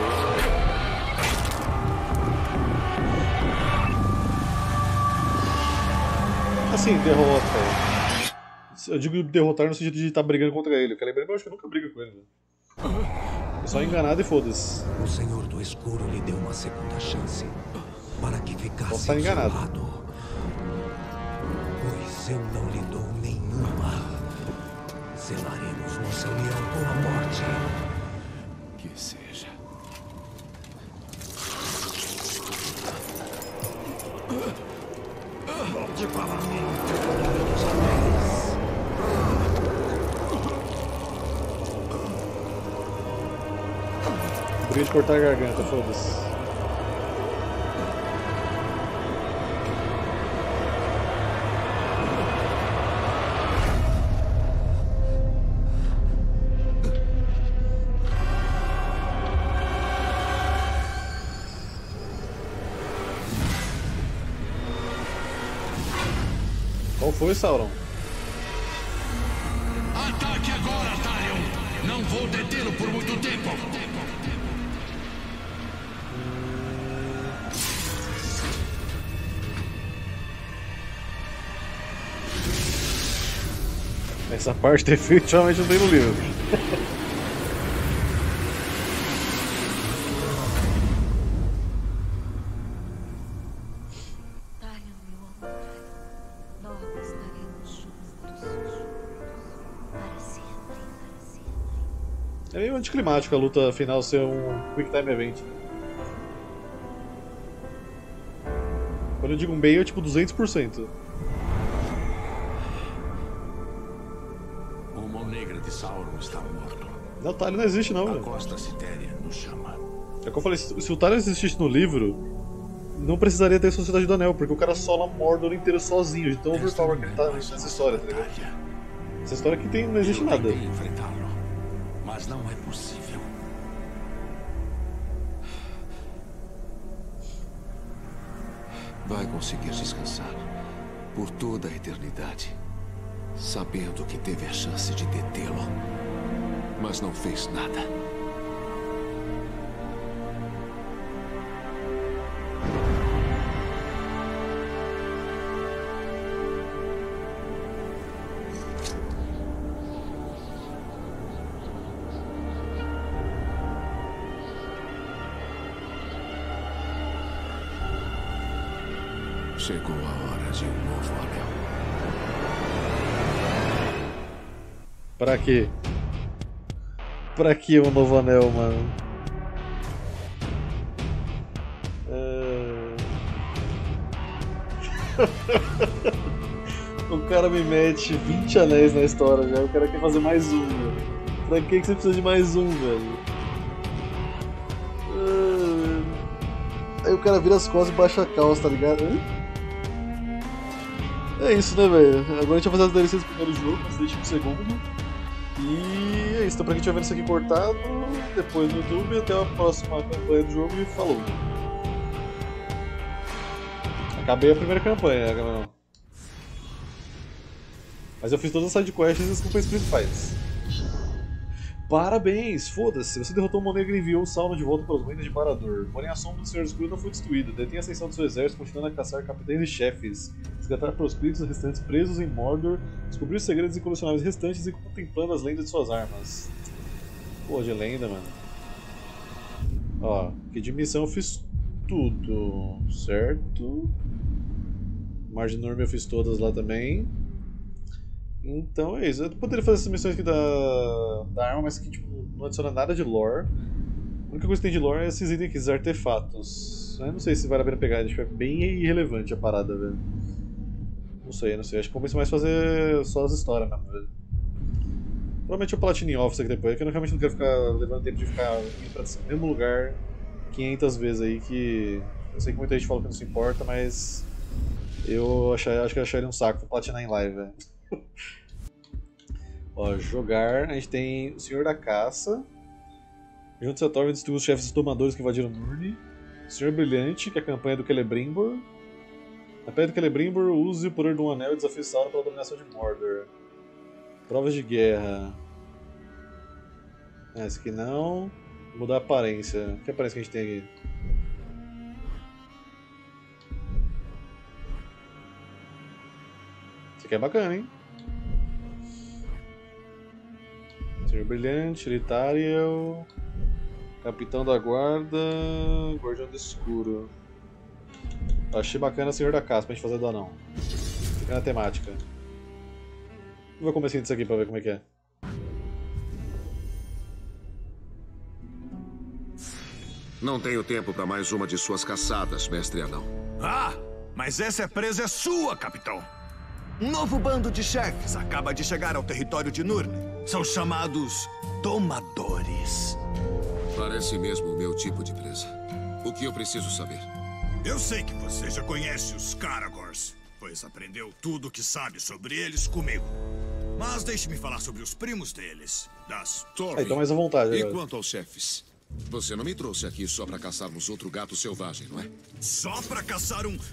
S1: Assim, derrota. Eu digo derrotar no sentido de estar brigando contra ele. O Celebrimbor eu acho que eu nunca brigo com ele. É só enganado e foda-se.
S13: O Senhor do Escuro lhe deu uma segunda chance para que ficasse
S1: posso estar enganado.
S13: ao seu lado. Pois eu não lhe dou nenhuma. Selaremos nossa união com a morte.
S3: Que seja.
S13: Volte para mim.
S1: Briga de cortar a garganta, foda-se. Qual foi, Sauron?
S11: Ataque agora, Talion! Não vou detê-lo por muito tempo!
S1: Essa parte definitivamente não tem no livro. É meio anticlimático a luta final ser um Quick Time Event. Quando eu digo meio, é tipo 200%.
S5: O Mão Negra de Sauron está morto.
S1: Não, o Talion não existe não.
S5: A Costa Citéria nos chama.
S1: É como eu falei, se o Talion existisse no livro, não precisaria ter Sociedade do Anel, porque o cara sola Mordor inteiro sozinho, de tão overpower que ele tá nessa história, tá ligado? Essa história aqui não existe nada.
S5: Enfrentá-lo, mas não é possível.
S3: Vai conseguir descansar por toda a eternidade, sabendo que teve a chance de detê-lo, mas não fez nada. Chegou a hora de um novo anel.
S1: Pra quê? Pra que um novo anel, mano? O cara me mete 20 anéis na história já, o cara quer fazer mais um, velho. Pra que você precisa de mais um, velho? Aí o cara vira as costas e baixa a calça, tá ligado? É isso, né, velho? Agora a gente vai fazer as DLCs do primeiro jogo, mas deixa pro segundo. E é isso, então pra quem estiver vendo isso aqui cortado, depois no YouTube, até a próxima campanha do jogo e falou. Acabei a primeira campanha, galera. Mas eu fiz todas as sidequests e as campanhas principais. Parabéns! Foda-se! Você derrotou o Monegro e enviou o Sauron de volta para os reinos de Barad-dûr. Porém, a sombra do Senhor Escuro não foi destruída. Detém a ascensão do seu exército, continuando a caçar capitães e chefes, resgatar proscritos restantes presos em Mordor, descobrir os segredos incolecionáveis restantes e contemplando as lendas de suas armas. Pô, de lenda, mano. Ó, que de missão eu fiz tudo, certo? Mar de Nurm eu fiz todas lá também. Então é isso. Eu poderia fazer essas missões aqui da arma, mas que tipo, não adiciona nada de lore. A única coisa que tem de lore é esses itens aqui, esses artefatos. Eu não sei se vale a pena pegar, acho que é bem irrelevante a parada, velho. Não sei. Acho que compensa mais fazer só as histórias mesmo, velho. Provavelmente eu Platinum Office aqui depois, porque eu realmente não quero ficar levando tempo de ficar indo pra esse mesmo lugar 500 vezes aí, que eu sei que muita gente fala que não se importa, mas eu acho que eu acharia um saco platinar em live, velho. Ó, jogar, a gente tem o Senhor da Caça. Juntos a Torvald destruiu os chefes tomadores que invadiram Nurn. Senhor Brilhante, que é a campanha do Celebrimbor. Na pedra do Celebrimbor, use o poder de um anel e desafie Sauron pela dominação de Mordor. Provas de guerra. Esse aqui não. Mudar a aparência. Que aparência que a gente tem aqui? Isso aqui é bacana, hein? Senhor Brilhante, Elitariel, Capitão da Guarda, Guardião do Escuro. Achei bacana Senhor da Caça pra gente fazer do anão. Fica na temática. Vou ver o comecinho disso aqui pra ver como é que é.
S4: Não tenho tempo pra mais uma de suas caçadas, mestre anão.
S2: Ah, mas essa presa é sua, capitão. Um novo bando de chefes acaba de chegar ao território de Nurn. São chamados Domadores.
S4: Parece mesmo o meu tipo de presa. O que eu preciso saber?
S2: Eu sei que você já conhece os Caragors, pois aprendeu tudo o que sabe sobre eles comigo. Mas deixe-me falar sobre os primos deles, das Torres.
S1: Então mais à vontade.
S4: E quanto aos chefes? Você não me trouxe aqui só pra caçarmos outro gato selvagem, não é?
S2: Só pra caçar um...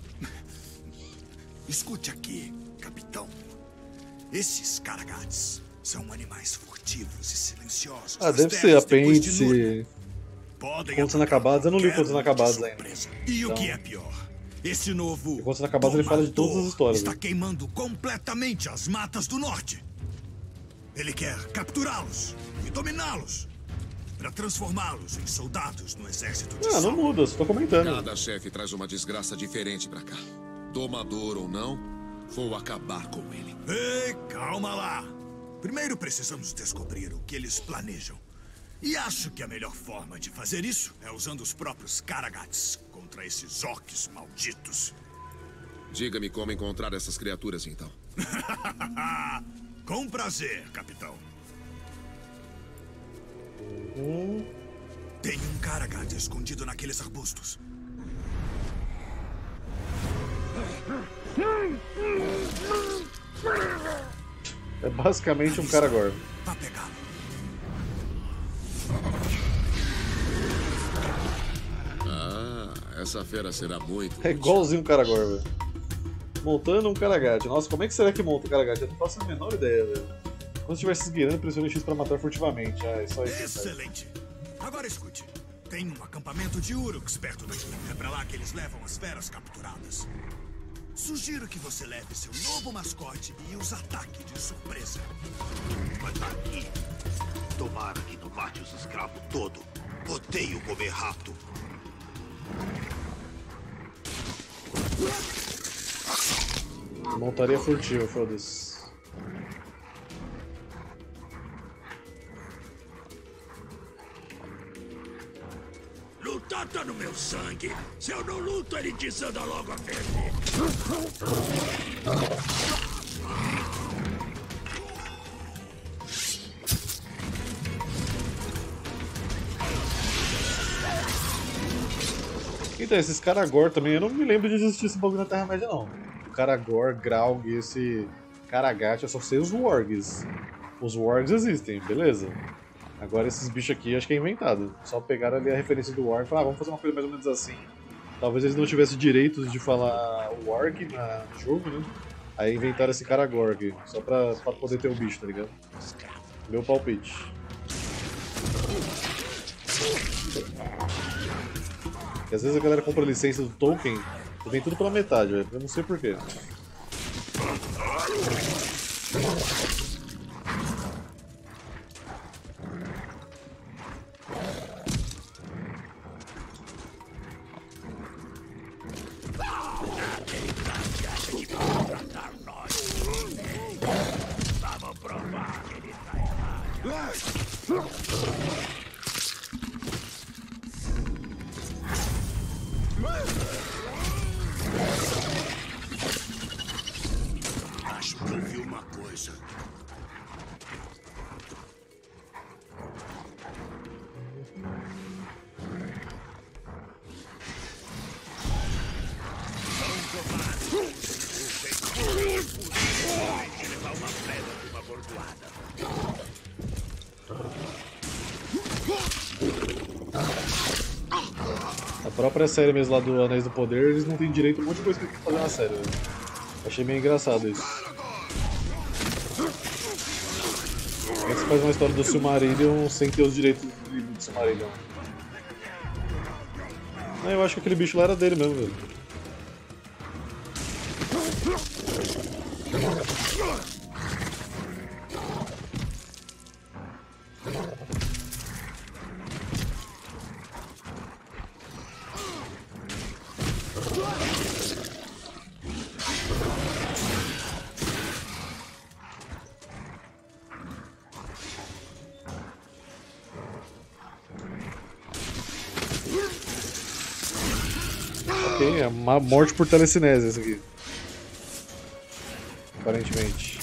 S2: Escute aqui, capitão. Esses Caragats são animais furtivos e silenciosos.
S1: Deve ser apêndice. Contos Inacabados. Eu não li Contos Inacabados ainda.
S2: E o que é pior? Esse novo
S1: Contos Inacabados ele fala de todas as histórias.
S2: Está queimando completamente as matas do norte. Ele quer capturá-los e dominá-los para transformá-los em soldados no exército de
S1: não muda, só tô comentando.
S4: Cada chefe traz uma desgraça diferente pra cá. Domador ou não, vou acabar com ele.
S2: Ei, calma lá. Primeiro precisamos descobrir o que eles planejam. E acho que a melhor forma de fazer isso é usando os próprios Caragats contra esses orcs malditos.
S4: Diga-me como encontrar essas criaturas, então.
S2: Com prazer, capitão. Tem um Caragat escondido naqueles arbustos.
S1: É basicamente um Karagor.
S2: Vá pegá-lo.
S4: Ah, essa fera será muito.
S1: É igualzinho um Karagor, velho. Montando um Karagate. Nossa, como é que será que monta um Karagate? Eu não faço a menor ideia, velho. Quando estiver se esgueirando, pressione X pra matar furtivamente. Ah, é só isso.
S2: Excelente. Agora escute. Tem um acampamento de Uruks perto daqui. É pra lá que eles levam as feras capturadas. Sugiro que você leve seu novo mascote e os ataque de surpresa.
S12: Mas aqui, tomara que não mate os escravos todo. Odeio comer rato.
S1: Montaria furtiva, foda-se.
S11: Lutar tá no meu sangue. Se eu não luto, ele desanda logo a perder.
S1: Então, esses Karagor também, eu não me lembro de existir esse bagulho na Terra-média, não. O Karagor, Graug, esse Karagate, eu só sei os Wargs. Os Wargs existem, beleza. Agora esses bichos aqui acho que é inventado. Só pegaram ali a referência do Warg e falaram, vamos fazer uma coisa mais ou menos assim. Talvez eles não tivessem direitos de falar o Warg no jogo, né? Aí inventaram esse Karagor aqui, só pra poder ter o bicho, tá ligado? Meu palpite. Porque às vezes a galera compra a licença do Tolkien e vem tudo pela metade, velho. Eu não sei porquê.
S11: Vamos provar que ele tá errado.
S12: Acho que eu vi uma coisa.
S11: Levar uma pedra de uma bordoada.
S1: A própria série mesmo lá do Anéis do Poder, eles não têm direito a um monte de coisa que tem que fazer na série, velho. Achei meio engraçado isso. Como é que você faz uma história do Silmarillion sem ter os direitos do livro do Silmarillion? Não, eu acho que aquele bicho lá era dele mesmo, velho. Ok, é uma morte por telecinese essa aqui. Aparentemente.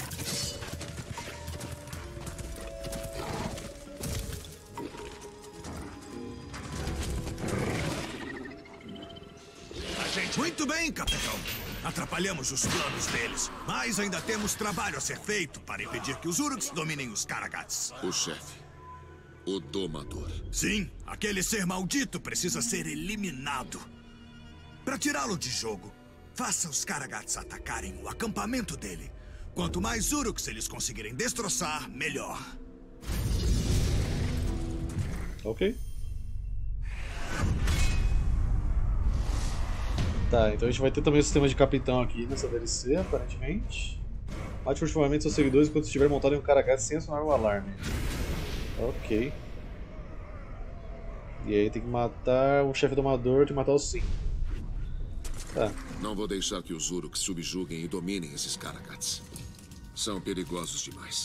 S2: Muito bem, capitão. Atrapalhamos os planos deles, mas ainda temos trabalho a ser feito para impedir que os Uruks dominem os Karagats.
S4: O chefe. O Domador.
S2: Sim, aquele ser maldito precisa ser eliminado. Para tirá-lo de jogo, faça os Karagats atacarem o acampamento dele. Quanto mais Uruks eles conseguirem destroçar, melhor.
S1: Ok. Tá, então a gente vai ter também o sistema de capitão aqui nessa DLC, aparentemente. Mate furtivamente seus seguidores enquanto estiver montado em um Karagat sem acionar o alarme. Ok. E aí tem que matar o chefe domador, tem que matar os 5. Tá.
S4: Não vou deixar que os Uruks subjuguem e dominem esses Karagats. São perigosos demais.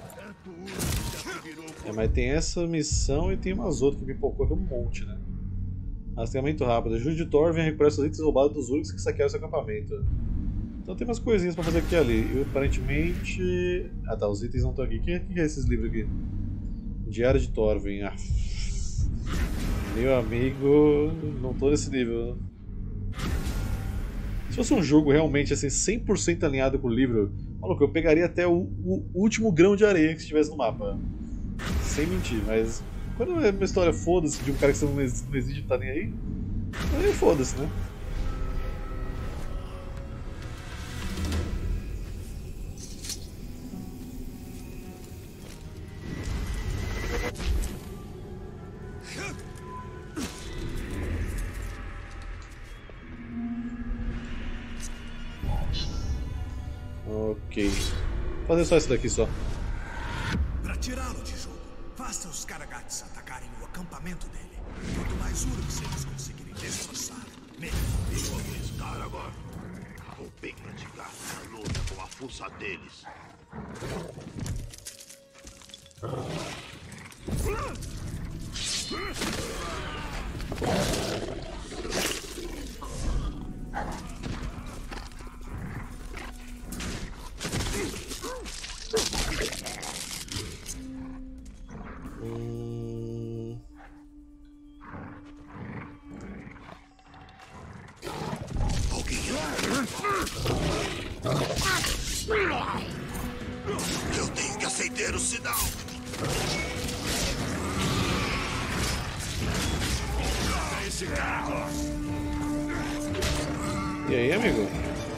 S1: É, mas tem essa missão e tem umas outras que pipocou aqui um monte, né? Rastreamento rápido. Ajude de Thorvin a recuperar seus itens roubados dos Uruks que saquearam seu acampamento. Então tem umas coisinhas pra fazer aqui e ali. E aparentemente... Ah tá, os itens não estão aqui. O que é esses livros aqui? Diário de Thorvin. Ah. Meu amigo... Não tô nesse nível. Se fosse um jogo realmente assim 100% alinhado com o livro, Maluco, eu pegaria até o último grão de areia que estivesse no mapa. Sem mentir, mas quando é uma história foda-se de um cara que você não exige, não tá nem aí, aí foda-se, né? Ok. Vou fazer só isso daqui só.
S2: Pra tirá-lo de jogo, faça os Karagats atacarem o acampamento dele. Quanto mais Uruks eles conseguirem destroçar, melhor.
S12: Jovens Karagor, vou bem praticar a luta com a força deles. Eu tenho que acender o sinal.
S2: Esse carro.
S1: E aí, amigo?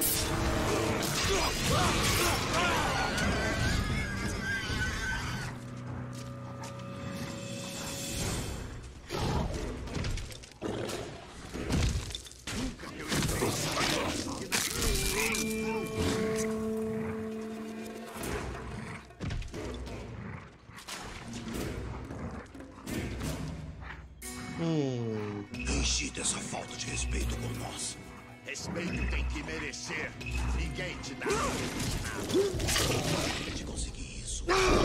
S12: Enchi dessa falta de respeito com nós.
S2: Respeito tem que merecer. Ninguém te dá.
S12: De conseguir isso.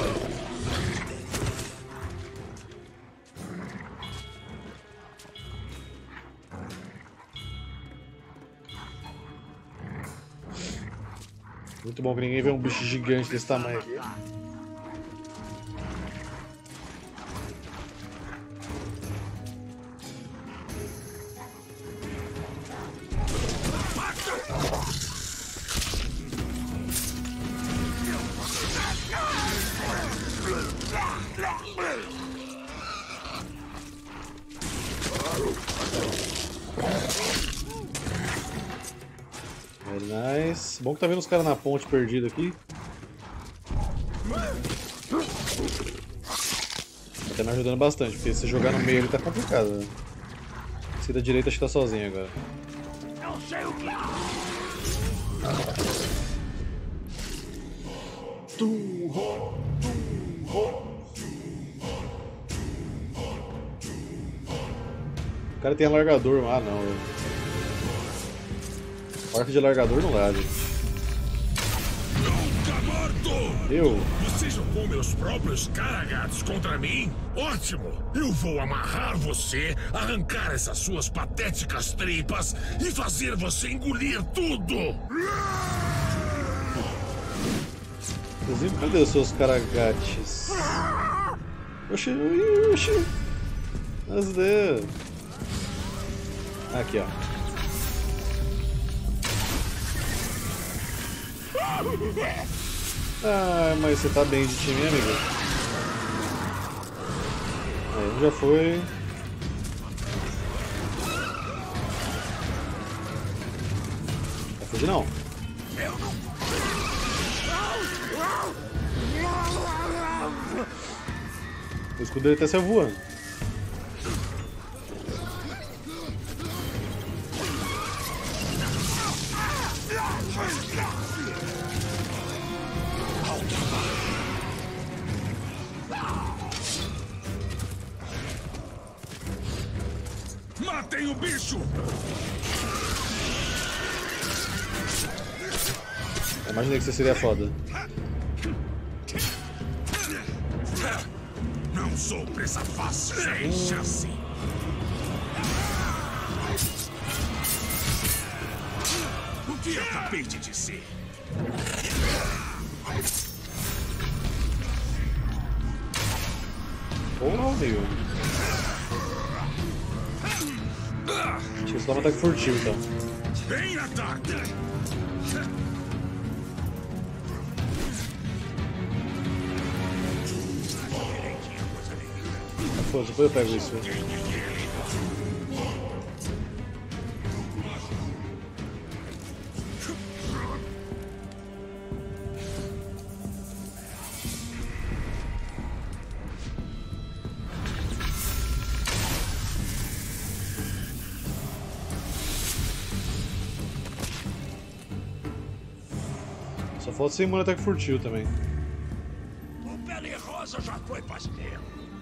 S1: Muito bom que ninguém vê um bicho gigante desse tamanho aqui. Very nice. Bom que tá vendo os caras na ponte perdido aqui. Tá me ajudando bastante, porque se jogar no meio ele tá complicado, né? Se da direita acho que tá sozinho agora.
S2: Não sei o que.
S1: O cara tem alargador. Ah, não. Arco de alargador não dá, gente.
S11: Nunca morto!
S1: Eu?
S11: Você jogou meus próprios Karagats contra mim? Ótimo! Eu vou amarrar você, arrancar essas suas patéticas tripas e fazer você engolir tudo!
S1: Inclusive, cadê os seus Karagates? Oxi, oxi. As ideias. Aqui, ó. Ah, mas você tá bem de time, amigo? Aí, já foi. Vai fugir não. O escudo dele até saiu voando.
S11: Matem o bicho!
S1: Eu imaginei que você seria foda.
S11: Não sou presa fácil, sem chance. O que eu acabei de dizer?
S1: Porra, amigo. Deixa eu só dar um ataque furtivo, então.
S11: Vem, ataque!
S1: Pô, depois eu pego isso. Só falta ser imune a ataque furtivo também.
S11: O Pele Rosa já foi pastel.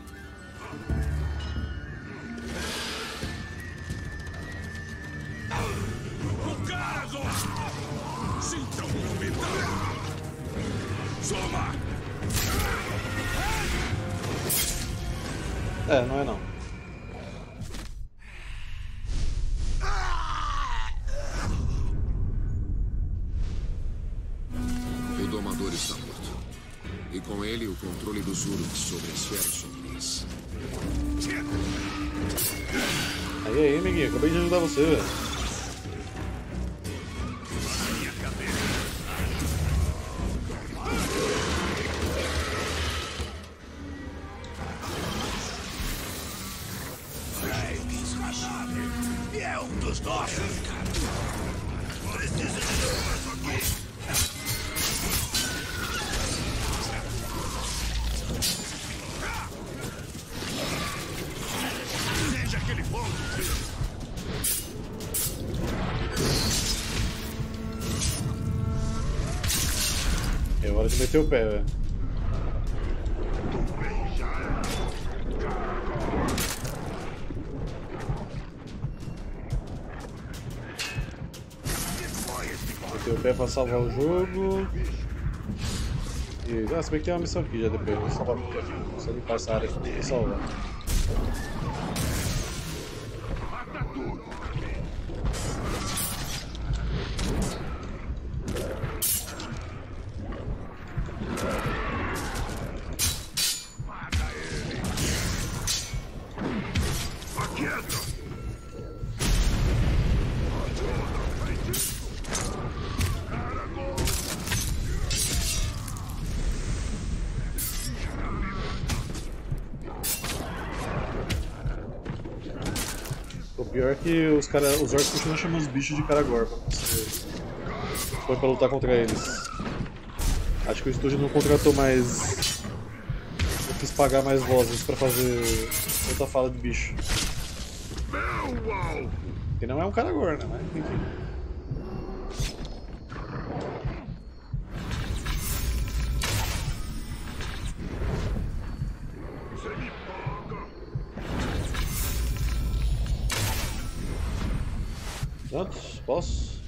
S11: O cara agora! Sintam o metal! Soma!
S1: É, não é não.
S4: O Domador está morto. E com ele o controle dos Uruks sobre as feras sombrias.
S1: Aí, amiguinho, acabei de ajudar você, velho.
S11: E é um dos nossos, cara. Preciso de reforço aqui. Seja aquele fogo.
S1: É hora de meter o pé, velho. Meter o pé pra salvar o jogo. E, se bem que tem uma missão aqui já depois. Vou salvar aqui. Se limpar essa área aqui, vou salvar. O pior é que os orcs continuam chamando os bichos de Karagor quando você foi pra lutar contra eles. Acho que o estúdio não contratou mais. Eu quis pagar mais vozes pra fazer outra fala de bicho. Que não é um Karagor, né? Mas enfim. Pronto, posso?